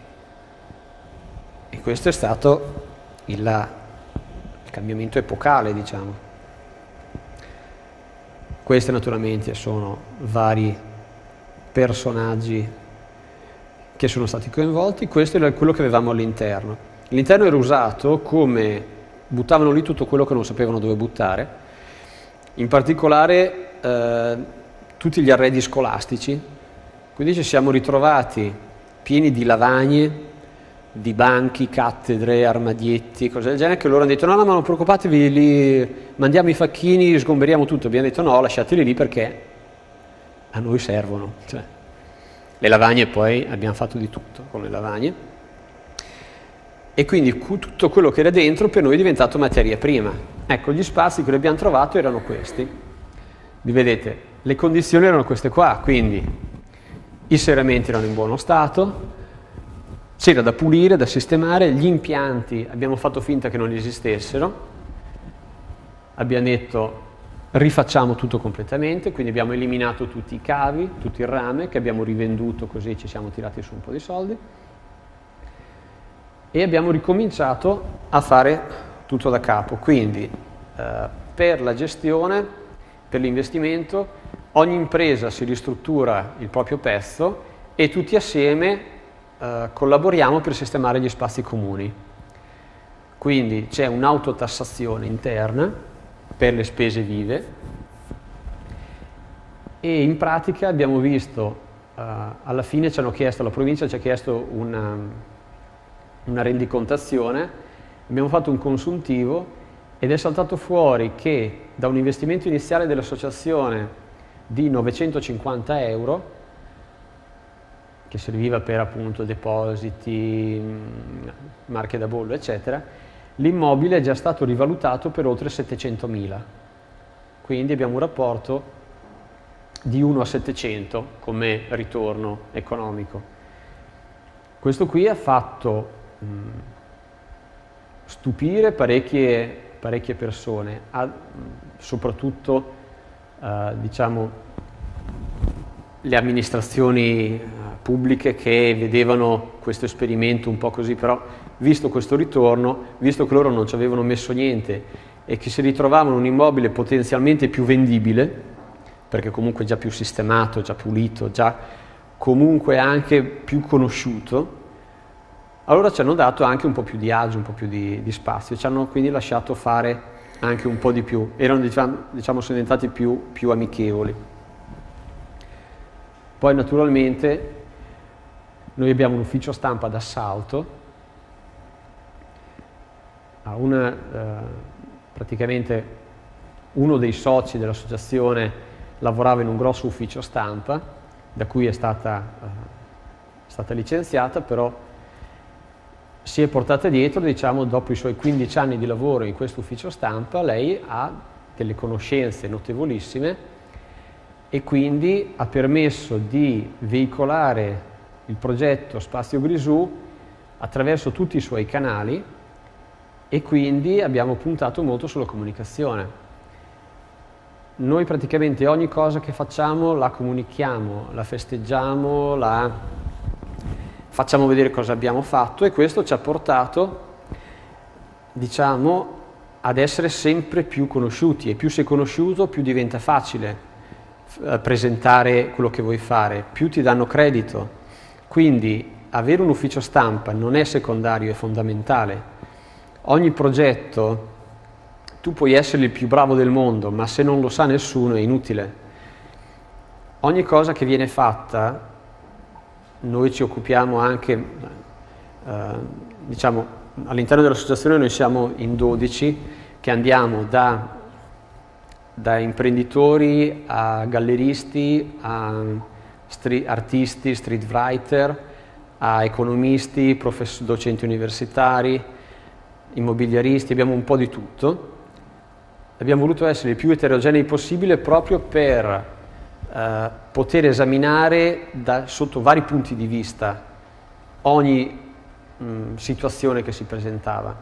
E questo è stato il, il cambiamento epocale, diciamo. Questi naturalmente sono vari personaggi che sono stati coinvolti, questo era quello che avevamo all'interno. L'interno era usato come, buttavano lì tutto quello che non sapevano dove buttare, in particolare eh, tutti gli arredi scolastici, quindi ci siamo ritrovati pieni di lavagne, di banchi, cattedre, armadietti, cose del genere, che loro hanno detto no, no, ma non preoccupatevi, li mandiamo i facchini, sgomberiamo tutto. Abbiamo detto no, lasciateli lì perché a noi servono. Cioè, le lavagne poi abbiamo fatto di tutto con le lavagne e quindi tutto quello che era dentro per noi è diventato materia prima. Ecco, gli spazi che abbiamo trovato erano questi. Vi vedete, le condizioni erano queste qua, quindi i serramenti erano in buono stato, c'era da pulire, da sistemare, gli impianti abbiamo fatto finta che non esistessero, abbiamo detto rifacciamo tutto completamente, quindi abbiamo eliminato tutti i cavi, tutto il rame che abbiamo rivenduto, così ci siamo tirati su un po' di soldi e abbiamo ricominciato a fare tutto da capo. Quindi eh, per la gestione, per l'investimento, ogni impresa si ristruttura il proprio pezzo e tutti assieme eh, collaboriamo per sistemare gli spazi comuni. Quindi c'è un'autotassazione interna per le spese vive e in pratica abbiamo visto, uh, alla fine ci hanno chiesto, la provincia ci ha chiesto una, una rendicontazione, abbiamo fatto un consuntivo ed è saltato fuori che da un investimento iniziale dell'associazione di novecentocinquanta euro, che serviva per appunto depositi, marche da bollo eccetera, l'immobile è già stato rivalutato per oltre settecentomila, quindi abbiamo un rapporto di uno a settecento come ritorno economico. Questo qui ha fatto mh, stupire parecchie, parecchie persone, ha, mh, soprattutto eh, diciamo, le amministrazioni pubbliche che vedevano questo esperimento un po' così, però visto questo ritorno, visto che loro non ci avevano messo niente e che si ritrovavano un immobile potenzialmente più vendibile, perché comunque già più sistemato, già pulito, già comunque anche più conosciuto, allora ci hanno dato anche un po' più di agio, un po' più di, di spazio, ci hanno quindi lasciato fare anche un po' di più, erano diciamo, diciamo sono diventati più, più amichevoli. Poi naturalmente noi abbiamo un ufficio stampa d'assalto, una, eh, praticamente uno dei soci dell'associazione lavorava in un grosso ufficio stampa, da cui è stata, eh, stata licenziata, però si è portata dietro, diciamo, dopo i suoi quindici anni di lavoro in questo ufficio stampa, lei ha delle conoscenze notevolissime e quindi ha permesso di veicolare il progetto Spazio Grisù attraverso tutti i suoi canali e quindi abbiamo puntato molto sulla comunicazione. Noi praticamente ogni cosa che facciamo la comunichiamo, la festeggiamo, la facciamo vedere cosa abbiamo fatto e questo ci ha portato, diciamo, ad essere sempre più conosciuti e più sei conosciuto più diventa facile eh, presentare quello che vuoi fare, più ti danno credito. Quindi avere un ufficio stampa non è secondario, è fondamentale. Ogni progetto, tu puoi essere il più bravo del mondo, ma se non lo sa nessuno è inutile. Ogni cosa che viene fatta, noi ci occupiamo anche, eh, diciamo, all'interno dell'associazione noi siamo in dodici che andiamo da, da imprenditori a galleristi, a street, artisti, street writer, a economisti, professori, docenti universitari, immobiliaristi, abbiamo un po' di tutto. Abbiamo voluto essere il più eterogenei possibile proprio per eh, poter esaminare da, sotto vari punti di vista ogni mh, situazione che si presentava.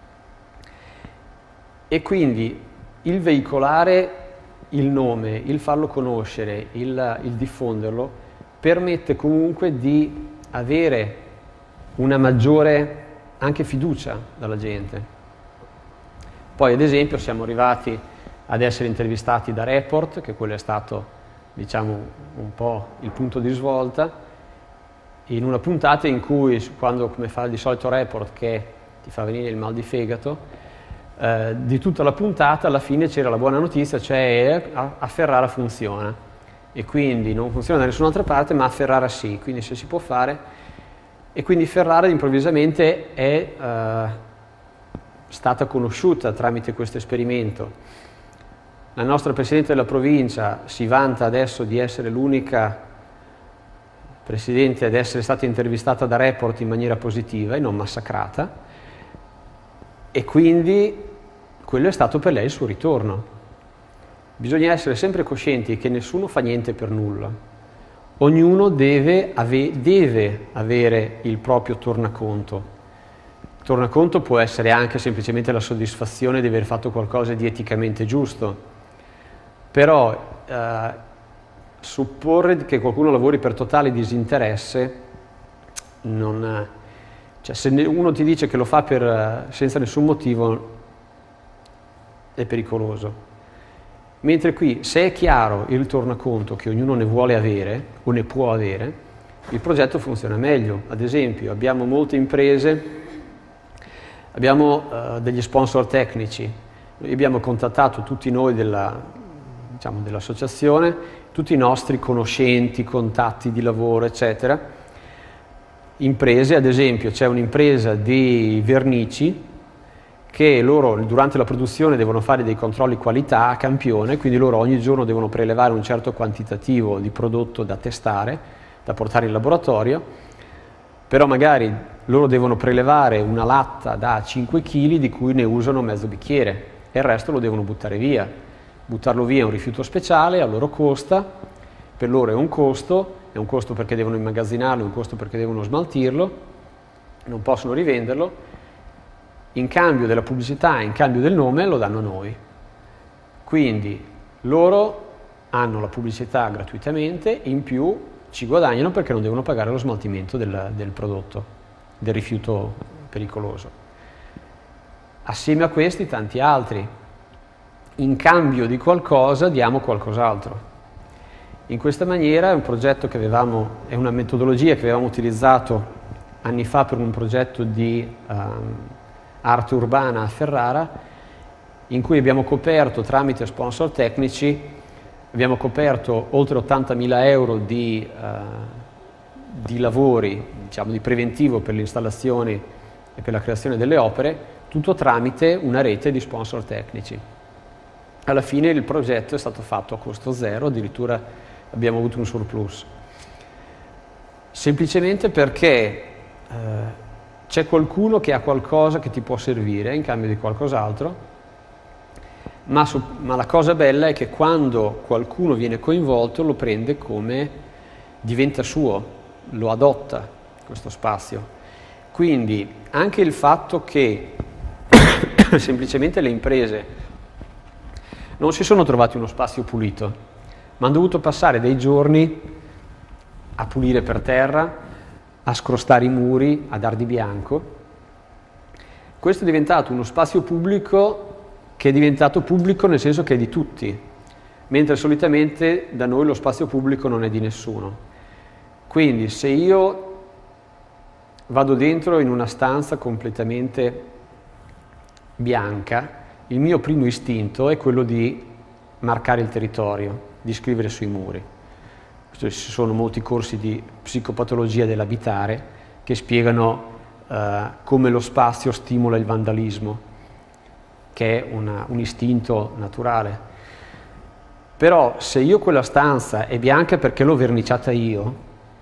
E quindi il veicolare il nome, il farlo conoscere, il, il diffonderlo, permette comunque di avere una maggiore anche fiducia dalla gente. Poi ad esempio siamo arrivati ad essere intervistati da Report, che quello è stato, diciamo, un po' il punto di svolta, in una puntata in cui, quando, come fa di solito Report, che ti fa venire il mal di fegato, eh, di tutta la puntata alla fine c'era la buona notizia, cioè a, a Ferrara funziona, e quindi non funziona da nessun'altra parte, ma a Ferrara sì, quindi se si può fare. E quindi Ferrara improvvisamente è eh, stata conosciuta tramite questo esperimento. La nostra Presidente della provincia si vanta adesso di essere l'unica Presidente ad essere stata intervistata da Report in maniera positiva e non massacrata, e quindi quello è stato per lei il suo ritorno. Bisogna essere sempre coscienti che nessuno fa niente per nulla. Ognuno deve, ave, deve avere il proprio tornaconto. Il tornaconto può essere anche semplicemente la soddisfazione di aver fatto qualcosa di eticamente giusto, però eh, supporre che qualcuno lavori per totale disinteresse, non, cioè se uno ti dice che lo fa per, senza nessun motivo, è pericoloso. Mentre qui, se è chiaro il tornaconto che ognuno ne vuole avere o ne può avere, il progetto funziona meglio. Ad esempio, abbiamo molte imprese, abbiamo uh, degli sponsor tecnici, noi abbiamo contattato tutti noi della, diciamo, dell'associazione, tutti i nostri conoscenti, contatti di lavoro, eccetera. Imprese, ad esempio, c'è un'impresa di vernici che loro durante la produzione devono fare dei controlli qualità a campione, quindi loro ogni giorno devono prelevare un certo quantitativo di prodotto da testare, da portare in laboratorio, però magari loro devono prelevare una latta da cinque chili di cui ne usano mezzo bicchiere e il resto lo devono buttare via. Buttarlo via è un rifiuto speciale, a loro costa, per loro è un costo, è un costo perché devono immagazzinarlo, è un costo perché devono smaltirlo, non possono rivenderlo. In cambio della pubblicità, in cambio del nome, lo danno a noi. Quindi loro hanno la pubblicità gratuitamente, in più ci guadagnano perché non devono pagare lo smaltimento del, del prodotto, del rifiuto pericoloso. Assieme a questi tanti altri. In cambio di qualcosa diamo qualcos'altro. In questa maniera è un progetto che avevamo, è una metodologia che avevamo utilizzato anni fa per un progetto di um, arte urbana a Ferrara, in cui abbiamo coperto tramite sponsor tecnici, abbiamo coperto oltre ottantamila euro di, uh, di lavori, diciamo di preventivo per le installazioni e per la creazione delle opere, tutto tramite una rete di sponsor tecnici. Alla fine il progetto è stato fatto a costo zero, addirittura abbiamo avuto un surplus. Semplicemente perché uh, c'è qualcuno che ha qualcosa che ti può servire in cambio di qualcos'altro, ma, ma la cosa bella è che quando qualcuno viene coinvolto lo prende come diventa suo, lo adotta questo spazio. Quindi anche il fatto che semplicemente le imprese non si sono trovati uno spazio pulito, ma hanno dovuto passare dei giorni a pulire per terra, a scrostare i muri, a dar di bianco. Questo è diventato uno spazio pubblico che è diventato pubblico nel senso che è di tutti, mentre solitamente da noi lo spazio pubblico non è di nessuno. Quindi se io vado dentro in una stanza completamente bianca, il mio primo istinto è quello di marcare il territorio, di scrivere sui muri. Ci sono molti corsi di psicopatologia dell'abitare che spiegano eh, come lo spazio stimola il vandalismo, che è una, un istinto naturale. Però se io quella stanza è bianca perché l'ho verniciata io,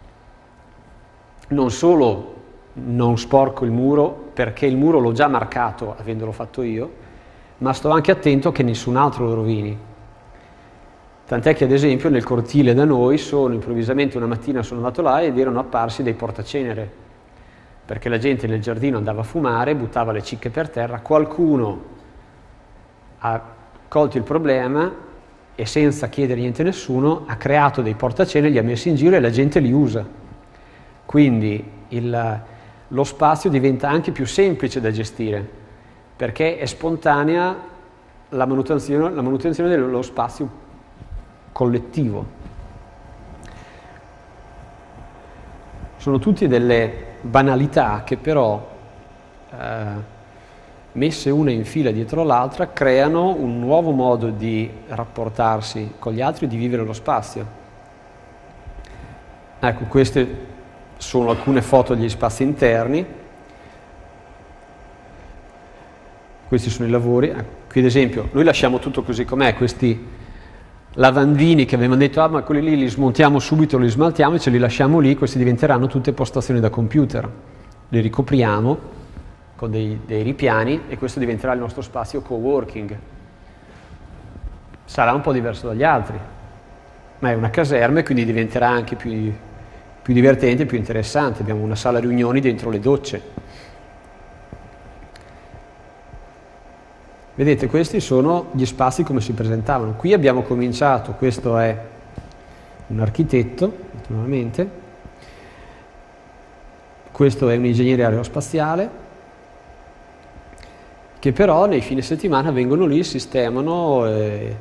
non solo non sporco il muro perché il muro l'ho già marcato avendolo fatto io, ma sto anche attento che nessun altro lo rovini. Tant'è che ad esempio nel cortile da noi sono improvvisamente una mattina sono andato là ed erano apparsi dei portacenere, perché la gente nel giardino andava a fumare, buttava le cicche per terra, qualcuno ha colto il problema e senza chiedere niente a nessuno ha creato dei portacenere, li ha messi in giro e la gente li usa. Quindi il, lo spazio diventa anche più semplice da gestire, perché è spontanea la manutenzione, la manutenzione dello spazio collettivo. Sono tutte delle banalità che però eh, messe una in fila dietro l'altra creano un nuovo modo di rapportarsi con gli altri e di vivere lo spazio. Ecco, queste sono alcune foto degli spazi interni, questi sono i lavori. Ecco, qui ad esempio noi lasciamo tutto così com'è, questi lavandini che avevano detto ah ma quelli lì li smontiamo subito, li smaltiamo e ce li lasciamo lì, questi diventeranno tutte postazioni da computer, li ricopriamo con dei, dei ripiani e questo diventerà il nostro spazio coworking. Sarà un po' diverso dagli altri, ma è una caserma e quindi diventerà anche più, più divertente, più interessante. Abbiamo una sala riunioni dentro le docce. Vedete, questi sono gli spazi come si presentavano. Qui abbiamo cominciato, questo è un architetto, naturalmente, questo è un ingegnere aerospaziale, che però nei fine settimana vengono lì, sistemano, eh,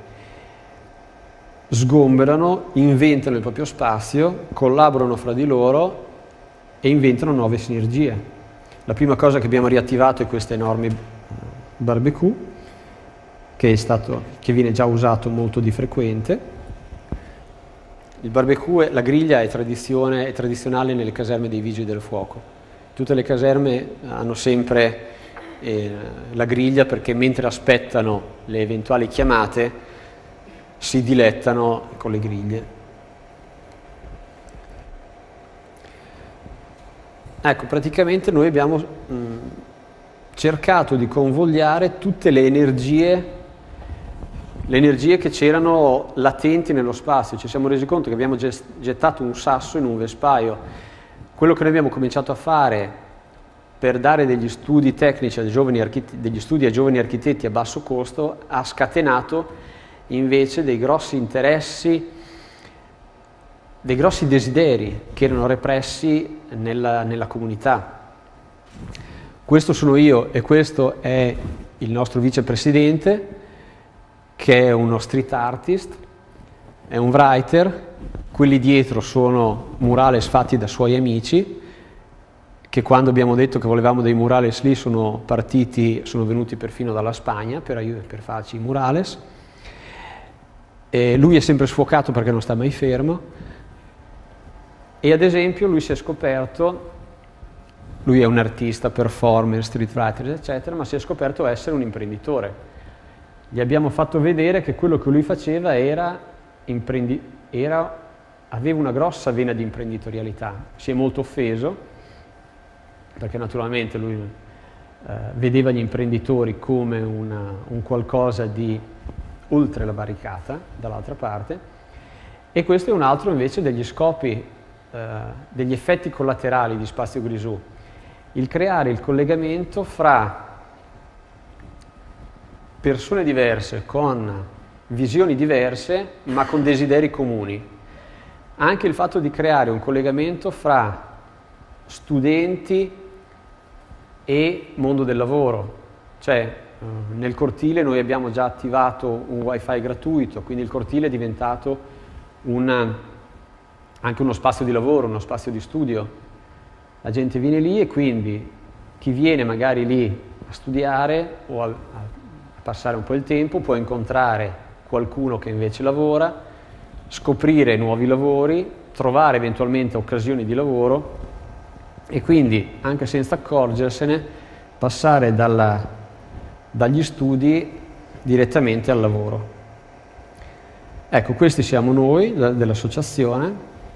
sgomberano, inventano il proprio spazio, collaborano fra di loro e inventano nuove sinergie. La prima cosa che abbiamo riattivato è questo enorme barbecue, che, è stato, che viene già usato molto di frequente. Il barbecue, la griglia è, tradizione, è tradizionale nelle caserme dei vigili del fuoco. Tutte le caserme hanno sempre eh, la griglia, perché mentre aspettano le eventuali chiamate si dilettano con le griglie. Ecco, praticamente noi abbiamo mh, cercato di convogliare tutte le energie, le energie che c'erano latenti nello spazio. Ci siamo resi conto che abbiamo gettato un sasso in un vespaio. Quello che noi abbiamo cominciato a fare per dare degli studi tecnici ai giovani architetti, degli studi ai giovani architetti a basso costo, ha scatenato invece dei grossi interessi, dei grossi desideri che erano repressi nella, nella comunità. Questo sono io e questo è il nostro vicepresidente, che è uno street artist, è un writer. Quelli dietro sono murales fatti da suoi amici, che quando abbiamo detto che volevamo dei murales lì sono partiti, sono venuti perfino dalla Spagna per, per farci i murales. E lui è sempre sfocato perché non sta mai fermo, e ad esempio lui si è scoperto, lui è un artista, performer, street writer eccetera, ma si è scoperto essere un imprenditore. Gli abbiamo fatto vedere che quello che lui faceva era, imprendi- era aveva una grossa vena di imprenditorialità. Si è molto offeso perché naturalmente lui eh, vedeva gli imprenditori come una, un qualcosa di oltre la barricata, dall'altra parte, e questo è un altro invece degli scopi, eh, degli effetti collaterali di Spazio Grisù, il creare il collegamento fra persone diverse, con visioni diverse, ma con desideri comuni. Anche il fatto di creare un collegamento fra studenti e mondo del lavoro, cioè nel cortile noi abbiamo già attivato un wifi gratuito, quindi il cortile è diventato un, anche uno spazio di lavoro, uno spazio di studio. La gente viene lì e quindi chi viene magari lì a studiare o a, a passare un po' il tempo può incontrare qualcuno che invece lavora, scoprire nuovi lavori, trovare eventualmente occasioni di lavoro e quindi, anche senza accorgersene, passare dalla dagli studi direttamente al lavoro. Ecco, questi siamo noi dell'associazione.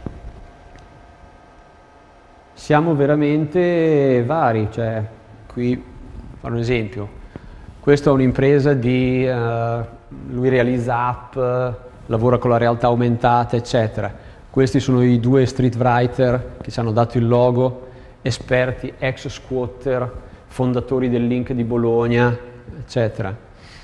Siamo veramente vari, cioè qui fare un esempio. Questo è un'impresa di uh, lui realizza app, lavora con la realtà aumentata, eccetera. Questi sono i due street writer che ci hanno dato il logo, esperti, ex squatter, fondatori del Link di Bologna, eccetera.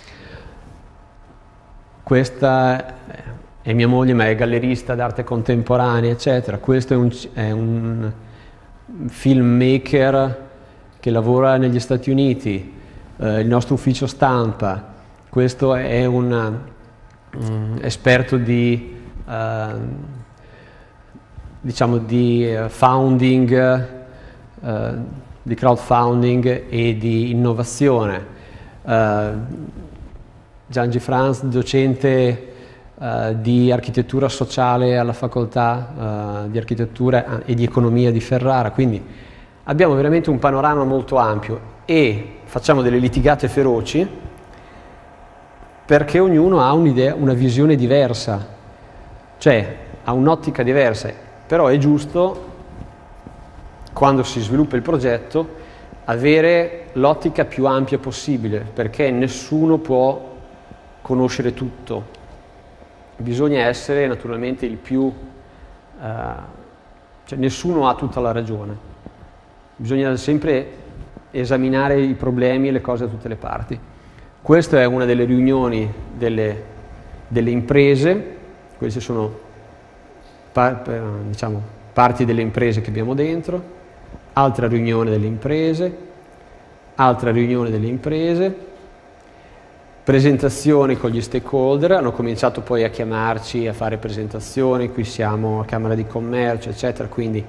Questa è mia moglie, ma è gallerista d'arte contemporanea, eccetera. Questo è un, è un filmmaker che lavora negli Stati Uniti, eh, il nostro ufficio stampa. Questo è un um, esperto di uh, diciamo di uh, founding, uh, di crowdfunding e di innovazione. Uh, Giangi Franz, docente uh, di architettura sociale alla facoltà uh, di architettura e di economia di Ferrara, quindi abbiamo veramente un panorama molto ampio e facciamo delle litigate feroci perché ognuno ha un'idea, una visione diversa, cioè ha un'ottica diversa, però è giusto, quando si sviluppa il progetto, avere l'ottica più ampia possibile, perché nessuno può conoscere tutto. Bisogna essere naturalmente il più, uh, cioè nessuno ha tutta la ragione. Bisogna sempre esaminare i problemi e le cose da tutte le parti. Questa è una delle riunioni delle, delle imprese, queste sono par, diciamo, parti delle imprese che abbiamo dentro, altra riunione delle imprese, altra riunione delle imprese, presentazioni con gli stakeholder, hanno cominciato poi a chiamarci a fare presentazioni, qui siamo a Camera di Commercio, eccetera, quindi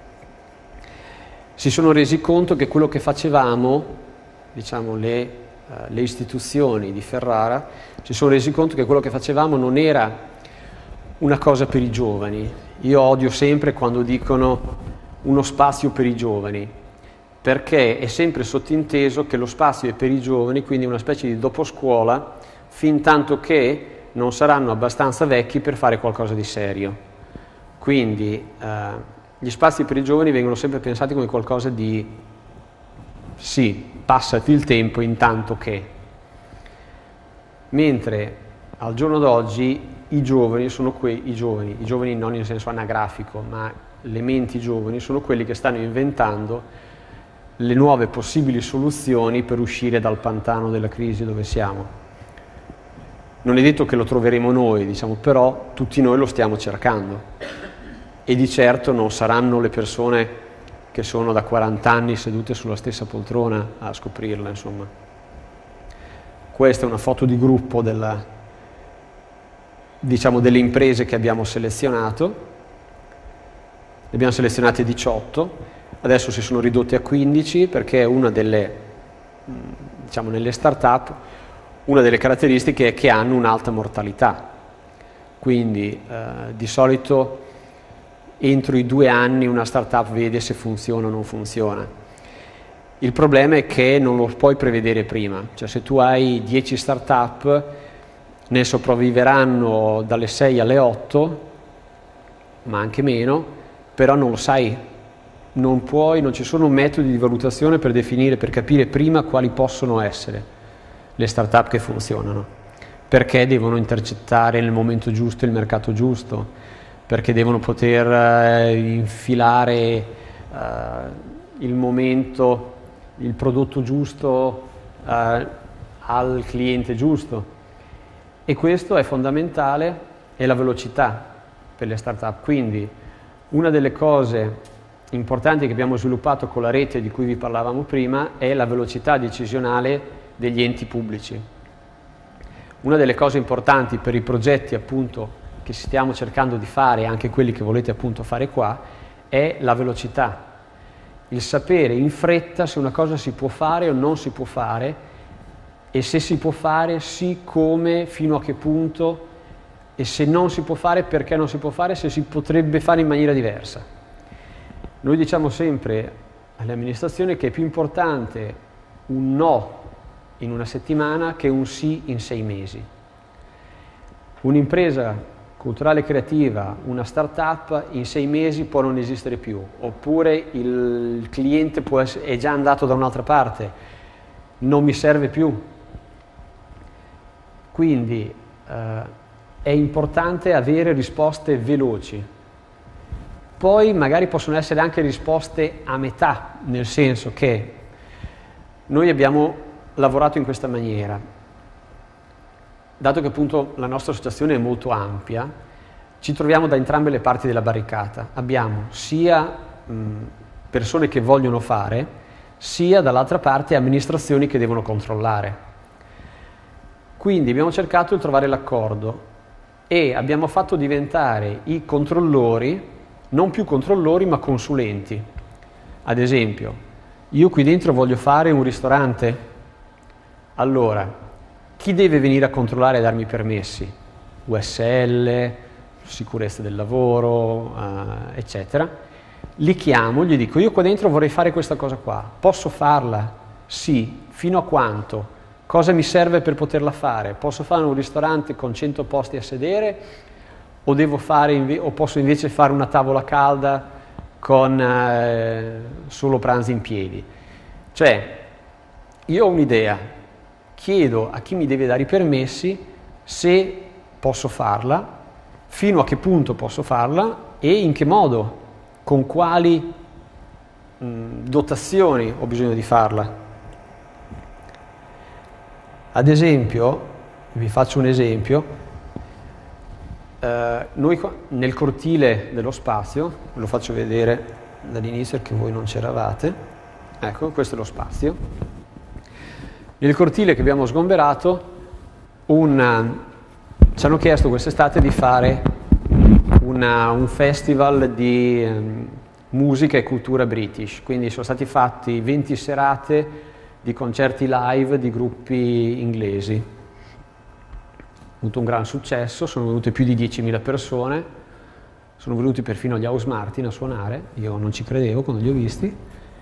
si sono resi conto che quello che facevamo, diciamo le... le istituzioni di Ferrara si sono resi conto che quello che facevamo non era una cosa per i giovani. Io odio sempre quando dicono uno spazio per i giovani, perché è sempre sottinteso che lo spazio è per i giovani, quindi una specie di doposcuola, fin tanto che non saranno abbastanza vecchi per fare qualcosa di serio. Quindi eh, gli spazi per i giovani vengono sempre pensati come qualcosa di sì, passati il tempo intanto che. Mentre al giorno d'oggi i giovani sono quei, i giovani, i giovani non in senso anagrafico, ma le menti giovani sono quelli che stanno inventando le nuove possibili soluzioni per uscire dal pantano della crisi dove siamo. Non è detto che lo troveremo noi, diciamo, però tutti noi lo stiamo cercando. E di certo non saranno le persone che sono da quaranta anni sedute sulla stessa poltrona a scoprirla, insomma. Questa è una foto di gruppo della, diciamo, delle imprese che abbiamo selezionato. Ne abbiamo selezionate diciotto, adesso si sono ridotte a quindici perché una delle, diciamo, nelle start-up, una delle caratteristiche è che hanno un'alta mortalità. Quindi eh, di solito entro i due anni una startup vede se funziona o non funziona. Il problema è che non lo puoi prevedere prima, cioè se tu hai dieci startup ne sopravviveranno dalle sei alle otto, ma anche meno, però non lo sai, non puoi, non ci sono metodi di valutazione per definire, per capire prima quali possono essere le startup che funzionano, perché devono intercettare nel momento giusto il mercato giusto, perché devono poter eh, infilare eh, il momento, il prodotto giusto eh, al cliente giusto. E questo è fondamentale, è la velocità per le start-up. Quindi una delle cose importanti che abbiamo sviluppato con la rete di cui vi parlavamo prima è la velocità decisionale degli enti pubblici. Una delle cose importanti per i progetti appunto che stiamo cercando di fare, anche quelli che volete appunto fare qua, è la velocità, il sapere in fretta se una cosa si può fare o non si può fare, e se si può fare, sì, come, fino a che punto, e se non si può fare, perché non si può fare, se si potrebbe fare in maniera diversa. Noi diciamo sempre alle amministrazioni che è più importante un no in una settimana che un sì in sei mesi. Un'impresa culturale e creativa, una start-up in sei mesi può non esistere più, oppure il cliente può essere, è già andato da un'altra parte, non mi serve più. Quindi eh, è importante avere risposte veloci. Poi magari possono essere anche risposte a metà, nel senso che noi abbiamo lavorato in questa maniera. Dato che appunto la nostra associazione è molto ampia, ci troviamo da entrambe le parti della barricata. Abbiamo sia mh, persone che vogliono fare, sia dall'altra parte amministrazioni che devono controllare. Quindi abbiamo cercato di trovare l'accordo e abbiamo fatto diventare i controllori, non più controllori ma consulenti. Ad esempio, io qui dentro voglio fare un ristorante, allora chi deve venire a controllare e darmi i permessi? U S L, sicurezza del lavoro, eh, eccetera. Li chiamo, gli dico, io qua dentro vorrei fare questa cosa qua, posso farla? Sì, fino a quanto? Cosa mi serve per poterla fare? Posso fare un ristorante con cento posti a sedere o, devo fare inve- o posso invece fare una tavola calda con eh, solo pranzi in piedi? Cioè, io ho un'idea, chiedo a chi mi deve dare i permessi se posso farla, fino a che punto posso farla e in che modo, con quali mh, dotazioni ho bisogno di farla. Ad esempio, vi faccio un esempio, eh, noi nel cortile dello spazio, ve lo faccio vedere dall'inizio perché voi non c'eravate, ecco, questo è lo spazio. Nel cortile che abbiamo sgomberato, un, ci hanno chiesto quest'estate di fare una, un festival di um, musica e cultura british, quindi sono stati fatti venti serate di concerti live di gruppi inglesi. Ha avuto un gran successo, sono venute più di diecimila persone, sono venuti perfino gli House Martin a suonare, io non ci credevo quando li ho visti.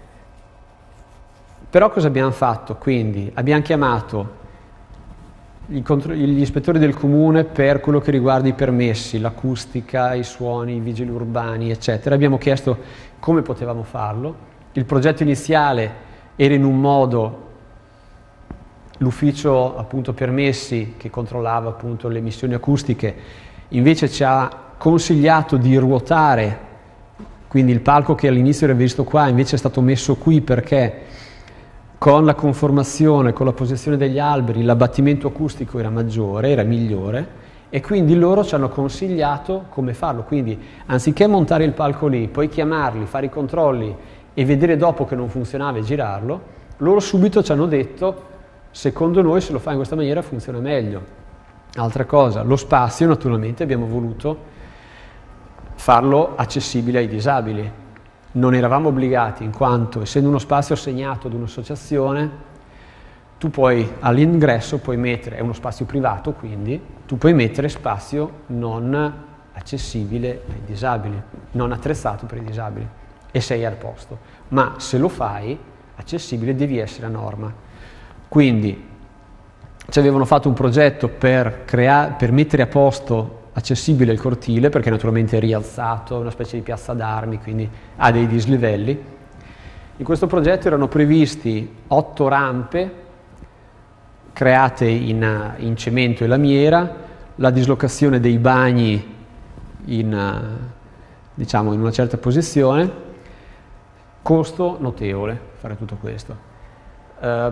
Però cosa abbiamo fatto? Quindi abbiamo chiamato gli, gli ispettori del comune per quello che riguarda i permessi, l'acustica, i suoni, i vigili urbani, eccetera. Abbiamo chiesto come potevamo farlo. Il progetto iniziale era in un modo, l'ufficio appunto permessi che controllava appunto le emissioni acustiche invece ci ha consigliato di ruotare, quindi il palco che all'inizio era visto qua invece è stato messo qui perché con la conformazione, con la posizione degli alberi, l'abbattimento acustico era maggiore, era migliore e quindi loro ci hanno consigliato come farlo, quindi anziché montare il palco lì, poi chiamarli, fare i controlli e vedere dopo che non funzionava e girarlo, loro subito ci hanno detto secondo noi se lo fai in questa maniera funziona meglio. Altra cosa, lo spazio naturalmente abbiamo voluto farlo accessibile ai disabili. Non eravamo obbligati in quanto essendo uno spazio assegnato ad un'associazione tu puoi all'ingresso puoi mettere, è uno spazio privato quindi, tu puoi mettere spazio non accessibile ai disabili, non attrezzato per i disabili. E sei al posto, ma se lo fai accessibile devi essere a norma. Quindi ci avevano fatto un progetto per, crea- per mettere a posto accessibile il cortile, perché naturalmente è rialzato, è una specie di piazza d'armi, quindi ha dei dislivelli. In questo progetto erano previsti otto rampe create in, in cemento e lamiera, la dislocazione dei bagni in, diciamo, in una certa posizione. Costo notevole fare tutto questo. Uh,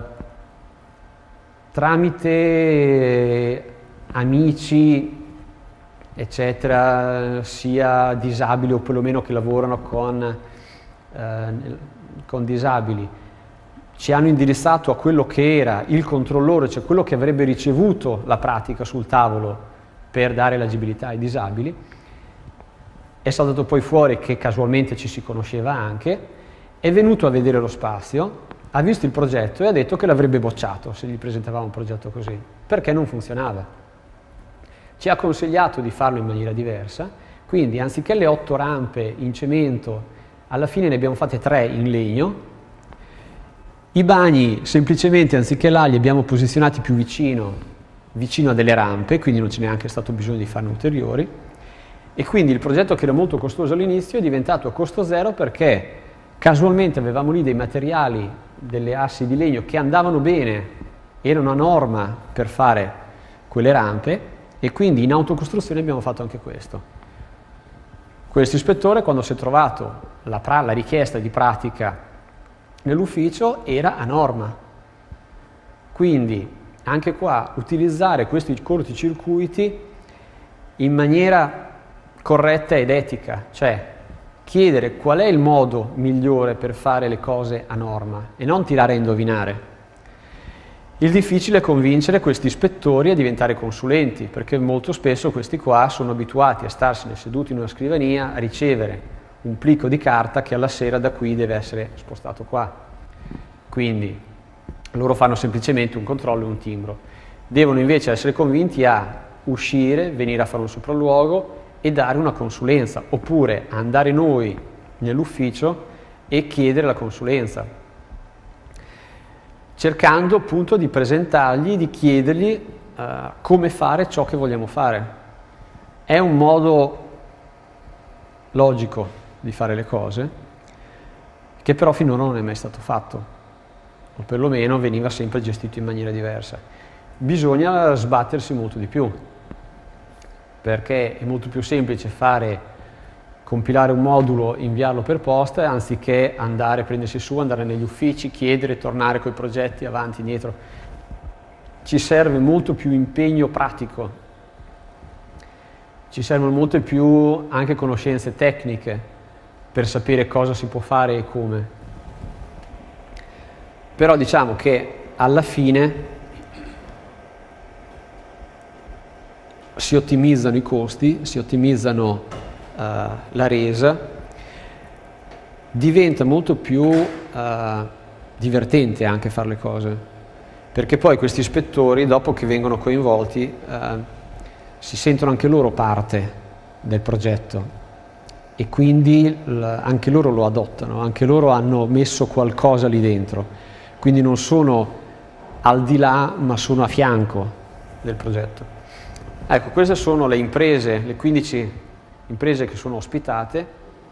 tramite amici, eccetera, sia disabili o perlomeno che lavorano con, uh, con disabili, ci hanno indirizzato a quello che era il controllore, cioè quello che avrebbe ricevuto la pratica sul tavolo per dare l'agibilità ai disabili. È saltato poi fuori che casualmente ci si conosceva anche. È venuto a vedere lo spazio, ha visto il progetto e ha detto che l'avrebbe bocciato se gli presentavamo un progetto così, perché non funzionava. Ci ha consigliato di farlo in maniera diversa, quindi anziché le otto rampe in cemento, alla fine ne abbiamo fatte tre in legno. I bagni semplicemente anziché là li abbiamo posizionati più vicino, vicino a delle rampe, quindi non ce n'è neanche stato bisogno di farne ulteriori. E quindi il progetto che era molto costoso all'inizio è diventato a costo zero perché casualmente avevamo lì dei materiali, delle assi di legno che andavano bene, erano a norma per fare quelle rampe e quindi in autocostruzione abbiamo fatto anche questo. Questo ispettore quando si è trovato la, pra- la richiesta di pratica nell'ufficio era a norma. Quindi anche qua utilizzare questi corticircuiti in maniera corretta ed etica, cioè chiedere qual è il modo migliore per fare le cose a norma e non tirare a indovinare. Il difficile è convincere questi ispettori a diventare consulenti, perché molto spesso questi qua sono abituati a starsene seduti in una scrivania, a ricevere un plico di carta che alla sera da qui deve essere spostato qua. Quindi loro fanno semplicemente un controllo e un timbro. Devono invece essere convinti a uscire, venire a fare un sopralluogo e dare una consulenza, oppure andare noi nell'ufficio e chiedere la consulenza, cercando appunto di presentargli, di chiedergli uh, come fare ciò che vogliamo fare. È un modo logico di fare le cose, che però finora non è mai stato fatto, o perlomeno veniva sempre gestito in maniera diversa. Bisogna sbattersi molto di più, perché è molto più semplice fare, compilare un modulo, inviarlo per posta, anziché andare, prendersi su, andare negli uffici, chiedere, tornare coi progetti avanti, indietro. ci serve molto più impegno pratico, ci servono molte più anche conoscenze tecniche per sapere cosa si può fare e come. Però diciamo che alla fine si ottimizzano i costi, si ottimizzano uh, la resa, diventa molto più uh, divertente anche fare le cose, perché poi questi ispettori, dopo che vengono coinvolti, uh, si sentono anche loro parte del progetto e quindi l- anche loro lo adottano, anche loro hanno messo qualcosa lì dentro, quindi non sono al di là ma sono a fianco del progetto. Ecco, queste sono le imprese, le quindici imprese che sono ospitate.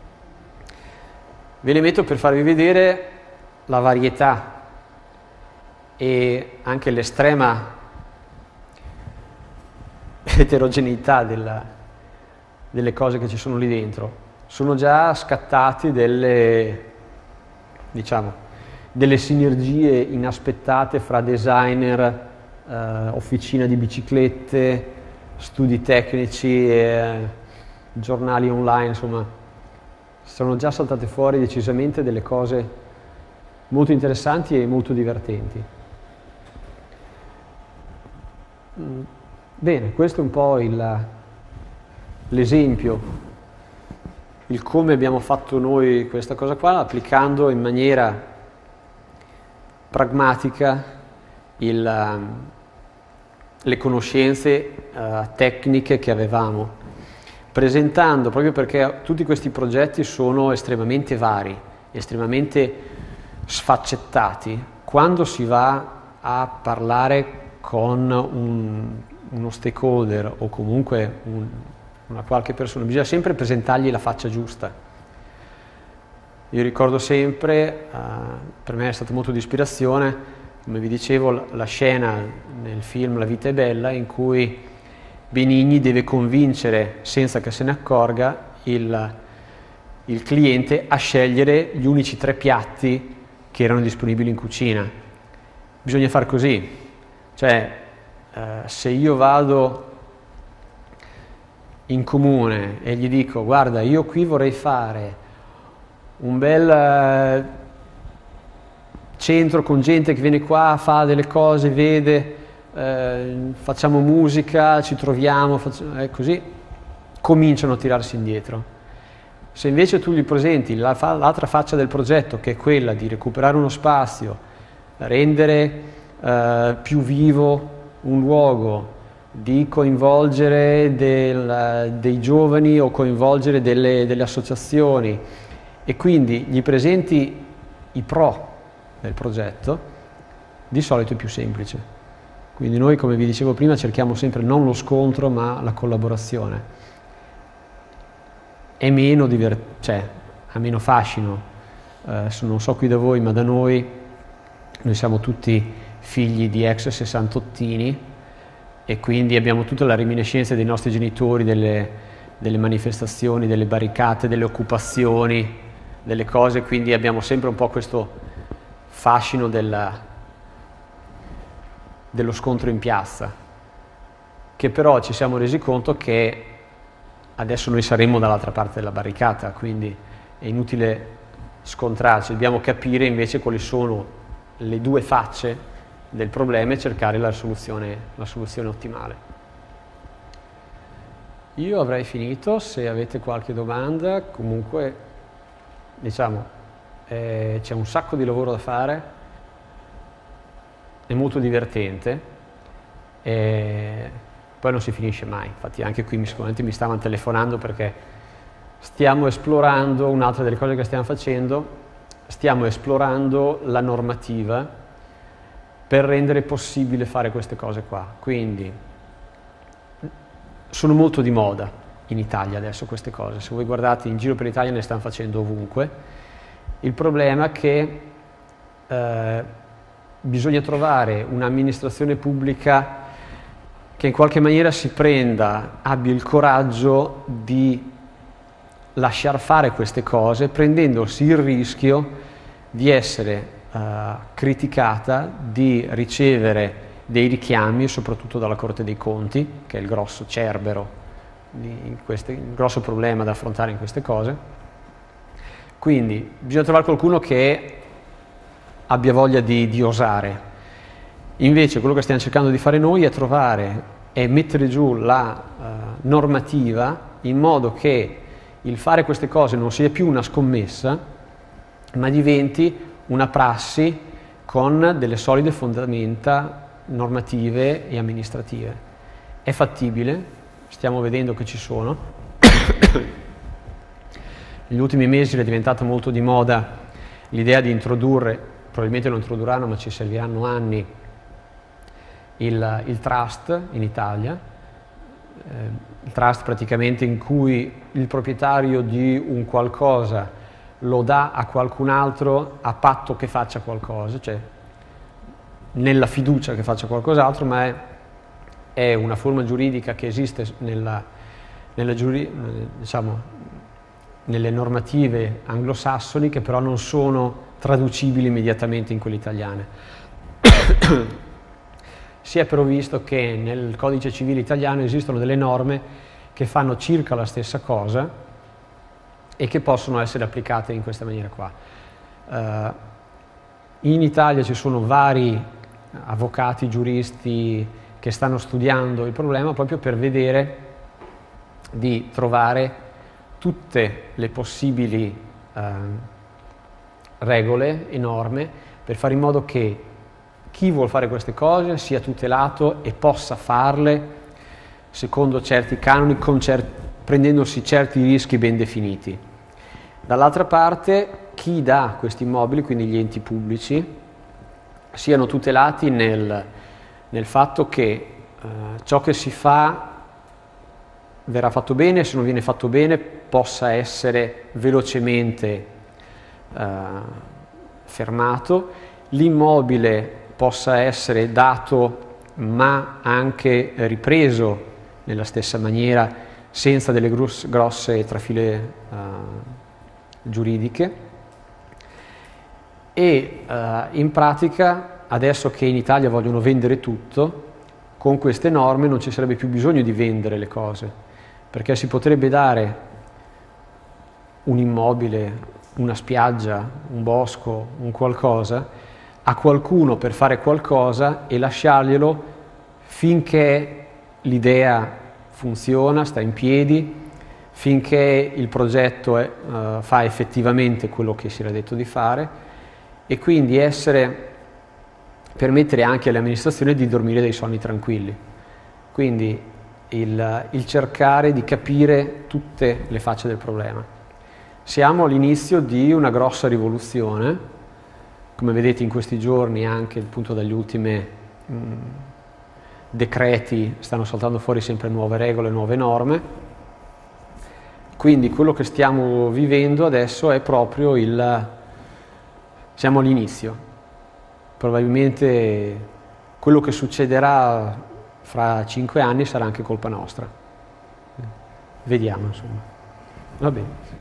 Ve le metto per farvi vedere la varietà e anche l'estrema eterogeneità della, delle cose che ci sono lì dentro. Sono già scattati delle, diciamo, delle sinergie inaspettate fra designer, eh, officina di biciclette, studi tecnici, e giornali online, insomma, sono già saltate fuori decisamente delle cose molto interessanti e molto divertenti. Bene, questo è un po' il, l'esempio, il come abbiamo fatto noi questa cosa qua, applicando in maniera pragmatica il, le conoscenze uh, tecniche che avevamo, presentando, proprio perché tutti questi progetti sono estremamente vari, estremamente sfaccettati. Quando si va a parlare con un, uno stakeholder o comunque un, una qualche persona, bisogna sempre presentargli la faccia giusta. Io ricordo sempre, uh, per me è stato molto di ispirazione, come vi dicevo, la scena nel film La vita è bella in cui Benigni deve convincere, senza che se ne accorga, il, il cliente a scegliere gli unici tre piatti che erano disponibili in cucina. Bisogna far così, cioè eh, se io vado in comune e gli dico guarda, io qui vorrei fare un bel eh, centro con gente che viene qua, fa delle cose, vede, eh, facciamo musica, ci troviamo, facciamo, eh, così cominciano a tirarsi indietro. Se invece tu gli presenti la fa, l'altra faccia del progetto, che è quella di recuperare uno spazio, rendere eh, più vivo un luogo, di coinvolgere del, dei giovani o coinvolgere delle, delle associazioni, e quindi gli presenti i pro del progetto, di solito è più semplice. Quindi noi, come vi dicevo prima, cerchiamo sempre non lo scontro ma la collaborazione. È meno divert- cioè ha meno fascino, eh, non so qui da voi, ma da noi, noi siamo tutti figli di ex sessantottini e quindi abbiamo tutta la reminiscenza dei nostri genitori, delle, delle manifestazioni, delle barricate, delle occupazioni, delle cose, quindi abbiamo sempre un po' questo fascino della, dello scontro in piazza, che però ci siamo resi conto che adesso noi saremmo dall'altra parte della barricata, quindi è inutile scontrarci, dobbiamo capire invece quali sono le due facce del problema e cercare la soluzione, la soluzione ottimale. Io avrei finito, se avete qualche domanda, comunque diciamo eh, c'è un sacco di lavoro da fare, è molto divertente e poi non si finisce mai. Infatti anche qui mi, sicuramente mi stavano telefonando perché stiamo esplorando, un'altra delle cose che stiamo facendo, stiamo esplorando la normativa per rendere possibile fare queste cose qua. Quindi sono molto di moda in Italia adesso queste cose, se voi guardate in giro per l'Italia ne stanno facendo ovunque. Il problema è che eh, bisogna trovare un'amministrazione pubblica che in qualche maniera si prenda, abbia il coraggio di lasciar fare queste cose, prendendosi il rischio di essere uh, criticata, di ricevere dei richiami, soprattutto dalla Corte dei Conti, che è il grosso cerbero, di queste, il grosso problema da affrontare in queste cose. Quindi bisogna trovare qualcuno che abbia voglia di, di osare. Invece quello che stiamo cercando di fare noi è trovare e mettere giù la uh, normativa in modo che il fare queste cose non sia più una scommessa, ma diventi una prassi con delle solide fondamenta normative e amministrative. È fattibile, stiamo vedendo che ci sono. Negli ultimi mesi è diventata molto di moda l'idea di introdurre, probabilmente lo introdurranno ma ci serviranno anni, il, il trust in Italia, eh, il trust praticamente in cui il proprietario di un qualcosa lo dà a qualcun altro a patto che faccia qualcosa, cioè nella fiducia che faccia qualcos'altro, ma è, è una forma giuridica che esiste nella, nella giuri, diciamo, nelle normative anglosassoni, che però non sono traducibili immediatamente in quelle italiane. Si è però visto che nel codice civile italiano esistono delle norme che fanno circa la stessa cosa e che possono essere applicate in questa maniera qua. Uh, in Italia ci sono vari avvocati, giuristi che stanno studiando il problema proprio per vedere di trovare tutte le possibili uh, regole e norme per fare in modo che chi vuol fare queste cose sia tutelato e possa farle secondo certi canoni, con cer- prendendosi certi rischi ben definiti. Dall'altra parte, chi dà questi immobili, quindi gli enti pubblici, siano tutelati nel, nel fatto che eh, ciò che si fa verrà fatto bene, se non viene fatto bene possa essere velocemente eh, fermato, l'immobile possa essere dato ma anche ripreso nella stessa maniera senza delle grosse, grosse trafile uh, giuridiche e uh, in pratica adesso che in Italia vogliono vendere tutto, con queste norme non ci sarebbe più bisogno di vendere le cose, perché si potrebbe dare un immobile, una spiaggia, un bosco, un qualcosa a qualcuno per fare qualcosa e lasciarglielo finché l'idea funziona, sta in piedi, finché il progetto è, uh, fa effettivamente quello che si era detto di fare, e quindi essere, permettere anche alle amministrazioni di dormire dei sonni tranquilli. Quindi il, il cercare di capire tutte le facce del problema. Siamo all'inizio di una grossa rivoluzione, come vedete in questi giorni anche appunto dagli ultimi mh, decreti stanno saltando fuori sempre nuove regole, nuove norme, quindi quello che stiamo vivendo adesso è proprio il, siamo all'inizio, probabilmente quello che succederà fra cinque anni sarà anche colpa nostra, vediamo insomma, va bene.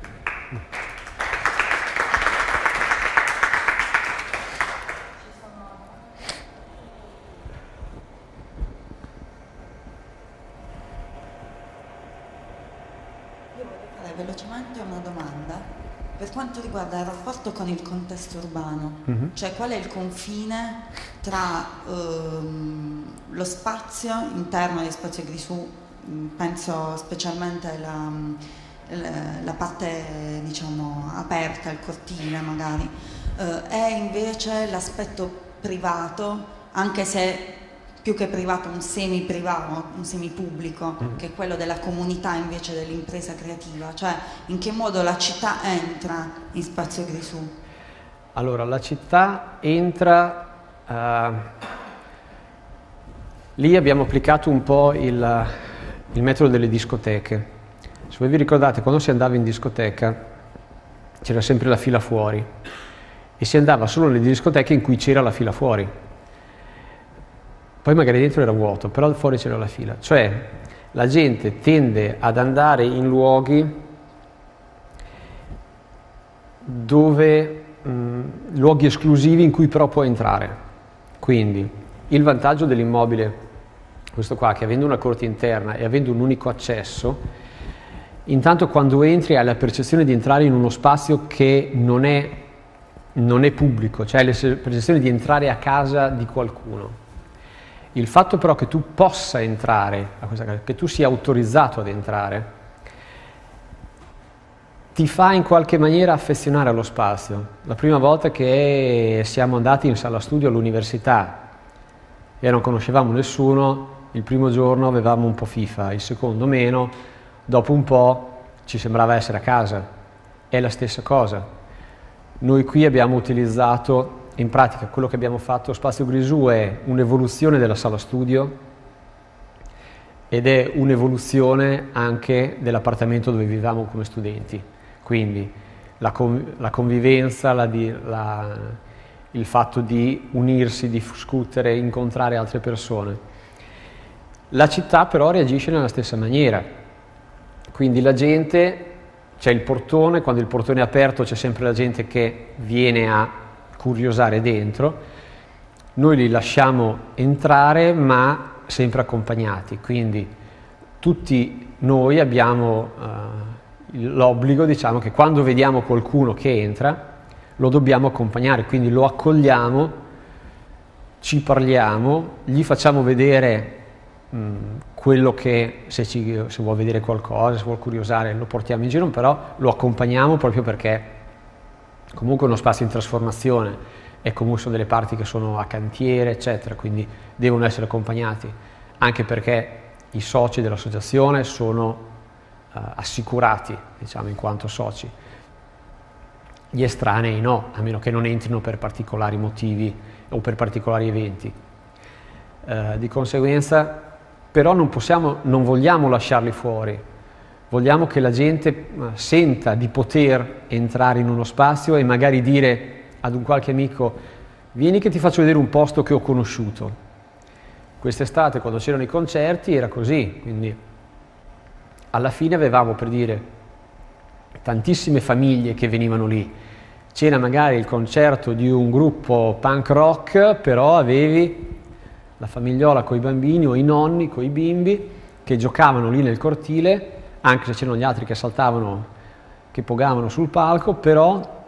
Velocemente una domanda per quanto riguarda il rapporto con il contesto urbano, mm-hmm. cioè qual è il confine tra ehm, lo spazio interno di Spazio Grisù, penso specialmente alla, la, la parte diciamo aperta, il cortile magari, eh, e invece l'aspetto privato, anche se più che privato un semi-privato, un semi-pubblico, mm. che è quello della comunità invece dell'impresa creativa, cioè in che modo la città entra in Spazio Grisù? Allora, la città entra, uh, lì abbiamo applicato un po' il, il metodo delle discoteche. Se voi vi ricordate, quando si andava in discoteca c'era sempre la fila fuori e si andava solo nelle discoteche in cui c'era la fila fuori. Poi magari dentro era vuoto, però fuori c'era la fila. Cioè la gente tende ad andare in luoghi dove, mh, luoghi esclusivi in cui però può entrare. Quindi il vantaggio dell'immobile, questo qua, che avendo una corte interna e avendo un unico accesso, intanto quando entri hai la percezione di entrare in uno spazio che non è, non è pubblico, cioè hai la percezione di entrare a casa di qualcuno. Il fatto però che tu possa entrare a questa casa, che tu sia autorizzato ad entrare, ti fa in qualche maniera affezionare allo spazio. La prima volta che siamo andati in sala studio all'università e non conoscevamo nessuno, il primo giorno avevamo un po' fifa, il secondo meno, dopo un po' ci sembrava essere a casa. È la stessa cosa. Noi qui abbiamo utilizzato, in pratica quello che abbiamo fatto, Spazio Grisù è un'evoluzione della sala studio ed è un'evoluzione anche dell'appartamento dove vivevamo come studenti. Quindi la, conv- la convivenza, la di, la, il fatto di unirsi, di discutere, incontrare altre persone. La città però reagisce nella stessa maniera, quindi la gente, c'è il portone, quando il portone è aperto c'è sempre la gente che viene a curiosare dentro, noi li lasciamo entrare ma sempre accompagnati, quindi tutti noi abbiamo uh, l'obbligo, diciamo, che quando vediamo qualcuno che entra lo dobbiamo accompagnare, quindi lo accogliamo, ci parliamo, gli facciamo vedere mh, quello che, se, ci, se vuol vedere qualcosa, se vuol curiosare, lo portiamo in giro, però lo accompagniamo proprio perché comunque è uno spazio in trasformazione e comunque sono delle parti che sono a cantiere, eccetera, quindi devono essere accompagnati, anche perché i soci dell'associazione sono uh, assicurati, diciamo, in quanto soci. Gli estranei no, a meno che non entrino per particolari motivi o per particolari eventi. Uh, di conseguenza, però non possiamo, non vogliamo lasciarli fuori. Vogliamo che la gente senta di poter entrare in uno spazio e magari dire ad un qualche amico: vieni che ti faccio vedere un posto che ho conosciuto. Quest'estate, quando c'erano i concerti, era così, quindi alla fine avevamo, per dire, tantissime famiglie che venivano lì. C'era magari il concerto di un gruppo punk rock, però avevi la famigliola con i bambini o i nonni con i bimbi che giocavano lì nel cortile, anche se c'erano gli altri che saltavano, che pogavano sul palco, però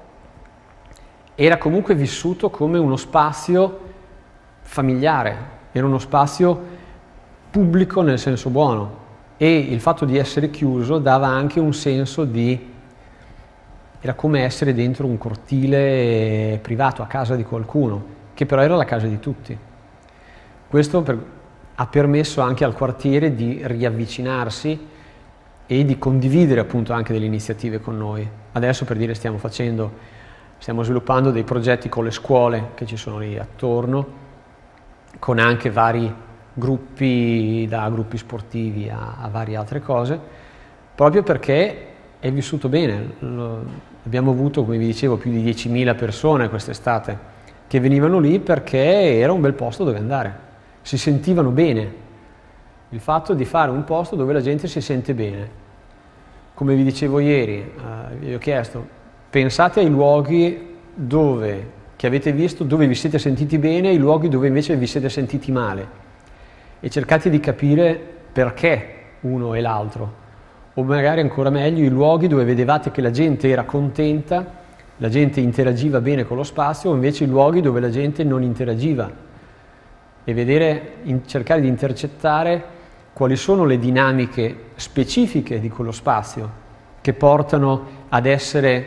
era comunque vissuto come uno spazio familiare, era uno spazio pubblico nel senso buono, e il fatto di essere chiuso dava anche un senso di, era come essere dentro un cortile privato a casa di qualcuno, che però era la casa di tutti. Questo per, ha permesso anche al quartiere di riavvicinarsi e di condividere appunto anche delle iniziative con noi. Adesso, per dire, stiamo facendo, stiamo sviluppando dei progetti con le scuole che ci sono lì attorno, con anche vari gruppi, da gruppi sportivi a, a varie altre cose, proprio perché è vissuto bene. Lo, abbiamo avuto, come vi dicevo, più di diecimila persone quest'estate che venivano lì perché era un bel posto dove andare, si sentivano bene. Il fatto di fare un posto dove la gente si sente bene. Come vi dicevo ieri, eh, vi ho chiesto, pensate ai luoghi dove, che avete visto, dove vi siete sentiti bene, e ai luoghi dove invece vi siete sentiti male, e cercate di capire perché uno e l'altro, o magari ancora meglio i luoghi dove vedevate che la gente era contenta, la gente interagiva bene con lo spazio, o invece i luoghi dove la gente non interagiva, e vedere, in, cercare di intercettare quali sono le dinamiche specifiche di quello spazio che portano ad essere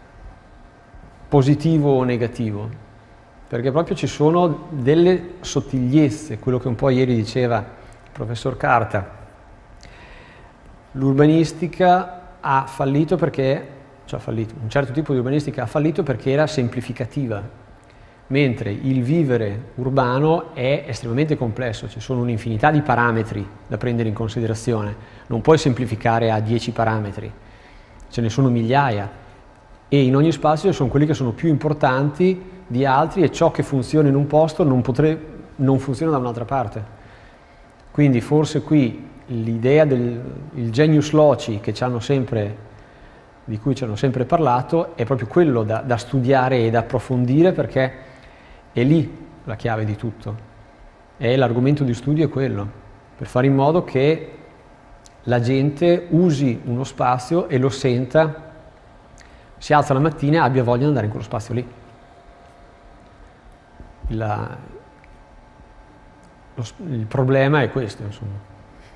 positivo o negativo, perché proprio ci sono delle sottigliezze, quello che un po' ieri diceva il professor Carta. L'urbanistica ha fallito perché, cioè ha fallito, un certo tipo di urbanistica ha fallito perché era semplificativa, mentre il vivere urbano è estremamente complesso, ci sono un'infinità di parametri da prendere in considerazione, non puoi semplificare a dieci parametri, ce ne sono migliaia, e in ogni spazio sono quelli che sono più importanti di altri, e ciò che funziona in un posto non, potre, non funziona da un'altra parte. Quindi forse qui l'idea del il genius loci che ci hanno sempre, di cui ci hanno sempre parlato, è proprio quello da, da studiare e da approfondire, perché è lì la chiave di tutto. E l'argomento di studio è quello, per fare in modo che la gente usi uno spazio e lo senta, si alza la mattina e abbia voglia di andare in quello spazio lì. La, lo, il problema è questo, insomma.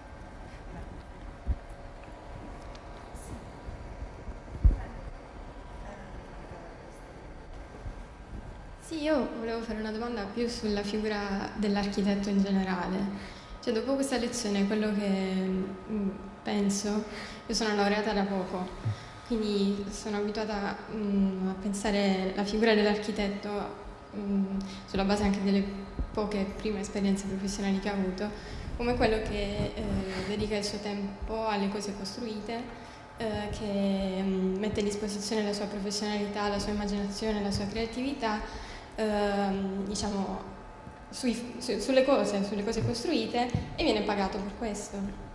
Sì, io volevo fare una domanda più sulla figura dell'architetto in generale. Cioè, dopo questa lezione, quello che mh, penso, io sono laureata da poco, quindi sono abituata mh, a pensare la figura dell'architetto mh, sulla base anche delle poche prime esperienze professionali che ho avuto, come quello che eh, dedica il suo tempo alle cose costruite, eh, che mh, mette a disposizione la sua professionalità, la sua immaginazione, la sua creatività, Ehm, diciamo, sui, su, sulle cose, sulle cose costruite, e viene pagato per questo.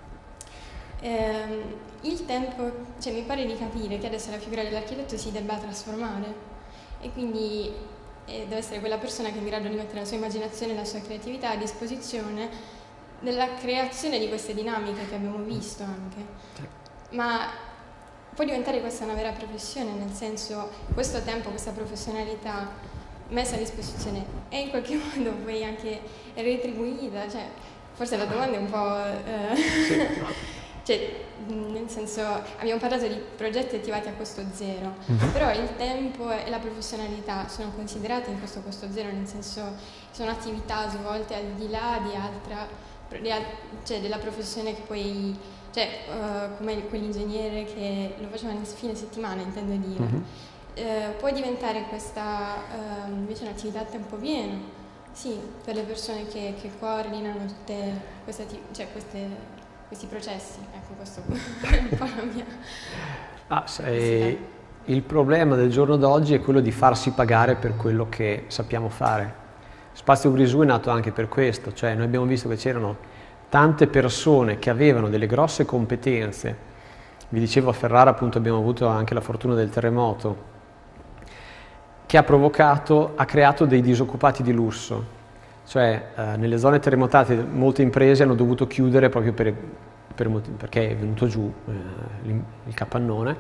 Ehm, il tempo, cioè mi pare di capire che adesso la figura dell'architetto si debba trasformare, e quindi eh, deve essere quella persona che è in grado di mettere la sua immaginazione e la sua creatività a disposizione della creazione di queste dinamiche che abbiamo visto anche. Ma può diventare questa una vera professione, nel senso, questo tempo, questa professionalità messa a disposizione è in qualche modo poi anche retribuita? Cioè, forse la domanda è un po'... Eh, sì. Cioè, nel senso, abbiamo parlato di progetti attivati a costo zero, mm-hmm. però il tempo e la professionalità sono considerati in questo costo zero, nel senso sono attività svolte al di là di altra, di al, cioè della professione che poi, cioè uh, come quell'ingegnere che lo faceva nel fine settimana, intendo dire. Mm-hmm. Eh, può diventare questa eh, invece un'attività a tempo pieno, sì, per le persone che, che coordinano tutte queste, cioè queste, questi processi. Ecco, questo è un po' la mia... Ah, se, il problema del giorno d'oggi è quello di farsi pagare per quello che sappiamo fare. Spazio Grisù è nato anche per questo, cioè noi abbiamo visto che c'erano tante persone che avevano delle grosse competenze. Vi dicevo, a Ferrara appunto abbiamo avuto anche la fortuna del terremoto, che ha provocato, ha creato dei disoccupati di lusso, cioè eh, nelle zone terremotate molte imprese hanno dovuto chiudere proprio per, per, perché è venuto giù eh, il capannone,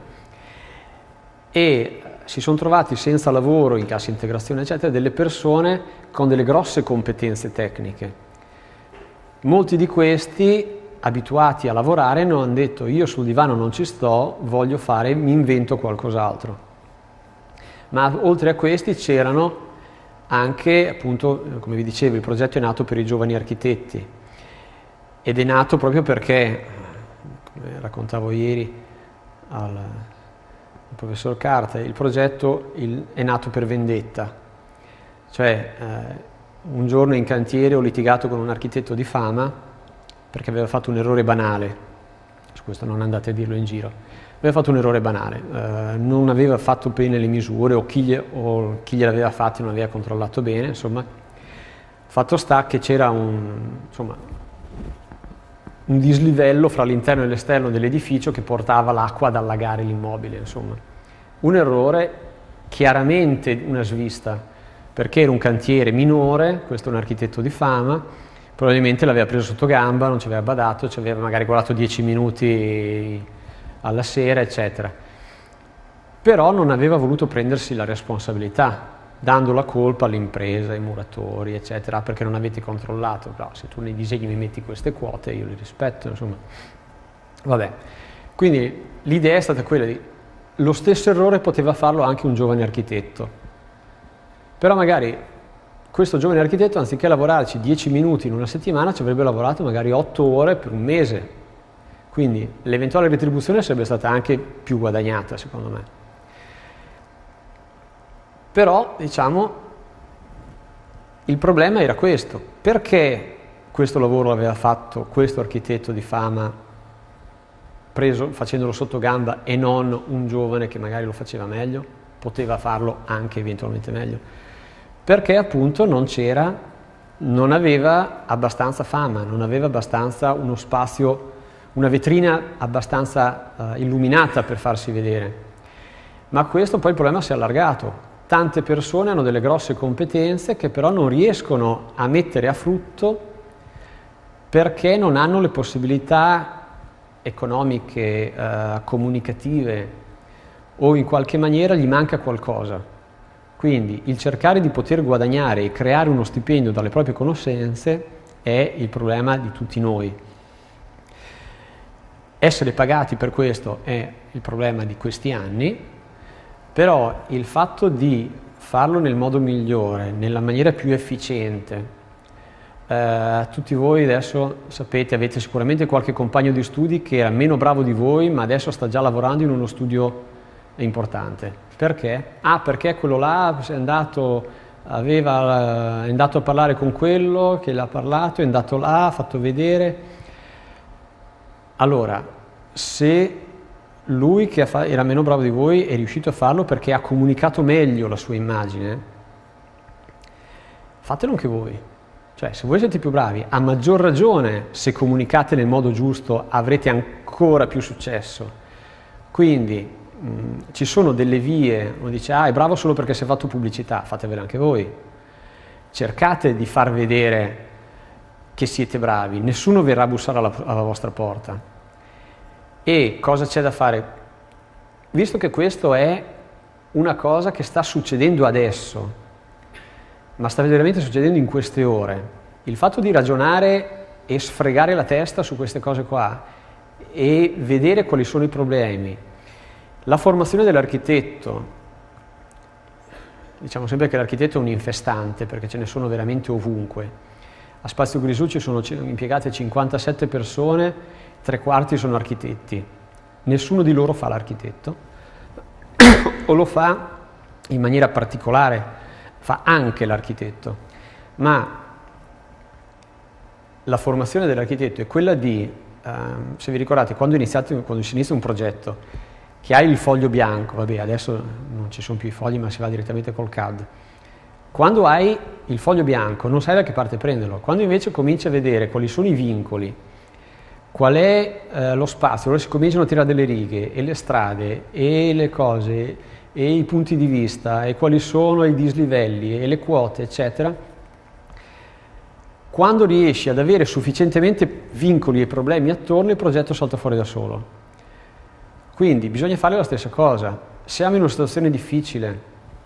e si sono trovati senza lavoro, in cassa integrazione eccetera, delle persone con delle grosse competenze tecniche. Molti di questi, abituati a lavorare, hanno detto: io sul divano non ci sto, voglio fare, mi invento qualcos'altro. Ma oltre a questi c'erano anche, appunto, come vi dicevo, il progetto è nato per i giovani architetti, ed è nato proprio perché, come raccontavo ieri al, al professor Carta, il progetto il, è nato per vendetta. Cioè, eh, un giorno in cantiere ho litigato con un architetto di fama perché aveva fatto un errore banale, su questo non andate a dirlo in giro. Aveva fatto un errore banale, eh, non aveva fatto bene le misure, o chi, gli, o chi gliel'aveva fatto non aveva controllato bene, insomma. Fatto sta che c'era un, insomma, un dislivello fra l'interno e l'esterno dell'edificio che portava l'acqua ad allagare l'immobile, insomma. Un errore, chiaramente una svista, perché era un cantiere minore, questo è un architetto di fama, probabilmente l'aveva preso sotto gamba, non ci aveva badato, ci aveva magari guardato dieci minuti alla sera, eccetera. Però non aveva voluto prendersi la responsabilità, dando la colpa all'impresa, ai muratori, eccetera, perché non avete controllato. Però se tu nei disegni mi metti queste quote, io le rispetto, insomma. Vabbè. Quindi l'idea è stata quella di... Lo stesso errore poteva farlo anche un giovane architetto. Però magari questo giovane architetto, anziché lavorarci dieci minuti in una settimana, ci avrebbe lavorato magari otto ore per un mese. Quindi l'eventuale retribuzione sarebbe stata anche più guadagnata, secondo me. Però, diciamo, il problema era questo. Perché questo lavoro l'aveva fatto questo architetto di fama, preso, facendolo sotto gamba, e non un giovane che magari lo faceva meglio? Poteva farlo anche eventualmente meglio. Perché appunto non c'era, non aveva abbastanza fama, non aveva abbastanza uno spazio, una vetrina abbastanza uh, illuminata per farsi vedere. Ma questo poi il problema si è allargato. Tante persone hanno delle grosse competenze che però non riescono a mettere a frutto perché non hanno le possibilità economiche, eh, comunicative, o in qualche maniera gli manca qualcosa. Quindi il cercare di poter guadagnare e creare uno stipendio dalle proprie conoscenze è il problema di tutti noi. Essere pagati per questo è il problema di questi anni, però il fatto di farlo nel modo migliore, nella maniera più efficiente, eh, tutti voi adesso sapete, avete sicuramente qualche compagno di studi che era meno bravo di voi, ma adesso sta già lavorando in uno studio importante. Perché? Ah, perché quello là è andato, aveva, è andato a parlare con quello che l'ha parlato, è andato là, ha fatto vedere. Allora, se lui che era meno bravo di voi è riuscito a farlo perché ha comunicato meglio la sua immagine, fatelo anche voi. Cioè, se voi siete più bravi, a maggior ragione, se comunicate nel modo giusto, avrete ancora più successo. Quindi mh, ci sono delle vie, uno dice, ah, è bravo solo perché si è fatto pubblicità, fatevela anche voi. Cercate di far vedere che siete bravi, nessuno verrà a bussare alla, alla vostra porta. E cosa c'è da fare? Visto che questo è una cosa che sta succedendo adesso, ma sta veramente succedendo in queste ore, il fatto di ragionare e sfregare la testa su queste cose qua e vedere quali sono i problemi. La formazione dell'architetto, diciamo sempre che l'architetto è un infestante perché ce ne sono veramente ovunque. A Spazio Grisucci sono impiegate cinquantasette persone, tre quarti sono architetti. Nessuno di loro fa l'architetto o lo fa in maniera particolare, fa anche l'architetto, ma la formazione dell'architetto è quella di, ehm, se vi ricordate, quando, iniziate, quando si inizia un progetto, che hai il foglio bianco, vabbè adesso non ci sono più i fogli ma si va direttamente col C A D, quando hai il foglio bianco non sai da che parte prenderlo, quando invece cominci a vedere quali sono i vincoli, qual è eh, lo spazio, allora si cominciano a tirare delle righe e le strade e le cose e i punti di vista e quali sono i dislivelli e le quote eccetera, quando riesci ad avere sufficientemente vincoli e problemi attorno il progetto salta fuori da solo. Quindi bisogna fare la stessa cosa. Siamo in una situazione difficile,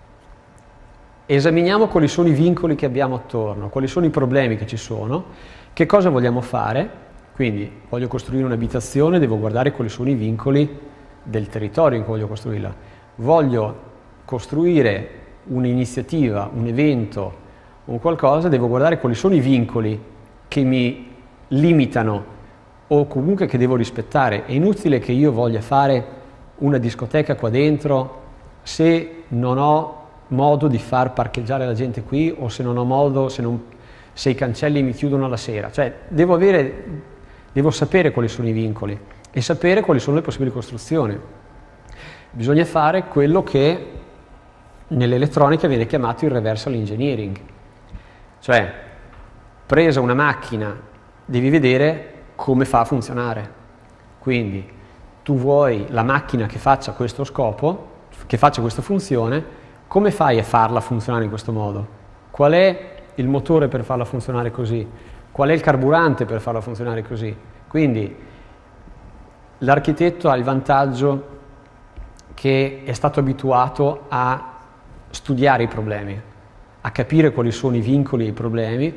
esaminiamo quali sono i vincoli che abbiamo attorno, quali sono i problemi che ci sono, che cosa vogliamo fare. Quindi voglio costruire un'abitazione, devo guardare quali sono i vincoli del territorio in cui voglio costruirla. Voglio costruire un'iniziativa, un evento, un qualcosa, devo guardare quali sono i vincoli che mi limitano o comunque che devo rispettare. È inutile che io voglia fare una discoteca qua dentro se non ho modo di far parcheggiare la gente qui o se non ho modo, se, non, se i cancelli mi chiudono la sera. Cioè, devo avere, devo sapere quali sono i vincoli e sapere quali sono le possibili costruzioni. Bisogna fare quello che nell'elettronica viene chiamato il reversal engineering, cioè presa una macchina devi vedere come fa a funzionare. Quindi tu vuoi la macchina che faccia questo scopo, che faccia questa funzione, come fai a farla funzionare in questo modo? Qual è il motore per farla funzionare così? Qual è il carburante per farla funzionare così? Quindi l'architetto ha il vantaggio che è stato abituato a studiare i problemi, a capire quali sono i vincoli e i problemi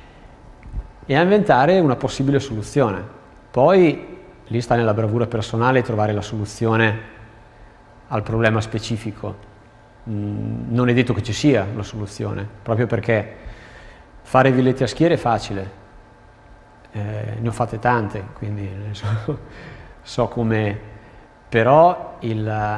e a inventare una possibile soluzione. Poi lì sta nella bravura personale trovare la soluzione al problema specifico. Non è detto che ci sia una soluzione, proprio perché fare villette a schiere è facile, eh, ne ho fatte tante, quindi so, so come... Però il,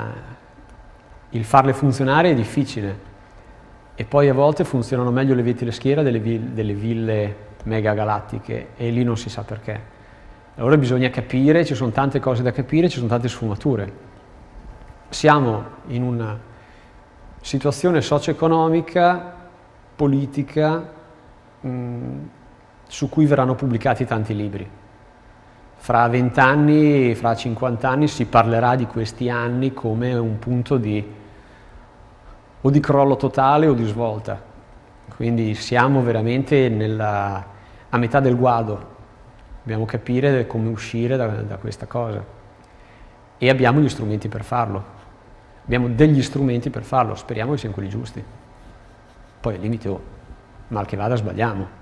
il farle funzionare è difficile e poi a volte funzionano meglio le vette a schiera delle, ville, delle ville mega galattiche e lì non si sa perché. Allora bisogna capire, ci sono tante cose da capire, ci sono tante sfumature. Siamo in una situazione socio-economica, politica, mh, su cui verranno pubblicati tanti libri. Fra vent'anni, fra cinquanta anni si parlerà di questi anni come un punto di o di crollo totale o di svolta. Quindi siamo veramente nella, a metà del guado. Dobbiamo capire come uscire da, da questa cosa. E abbiamo gli strumenti per farlo. Abbiamo degli strumenti per farlo, speriamo che siano quelli giusti. Poi al limite, oh, mal che vada, sbagliamo.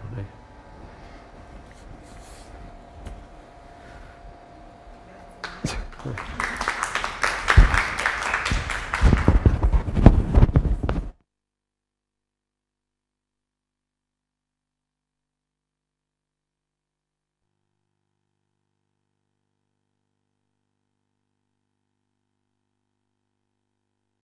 Eh.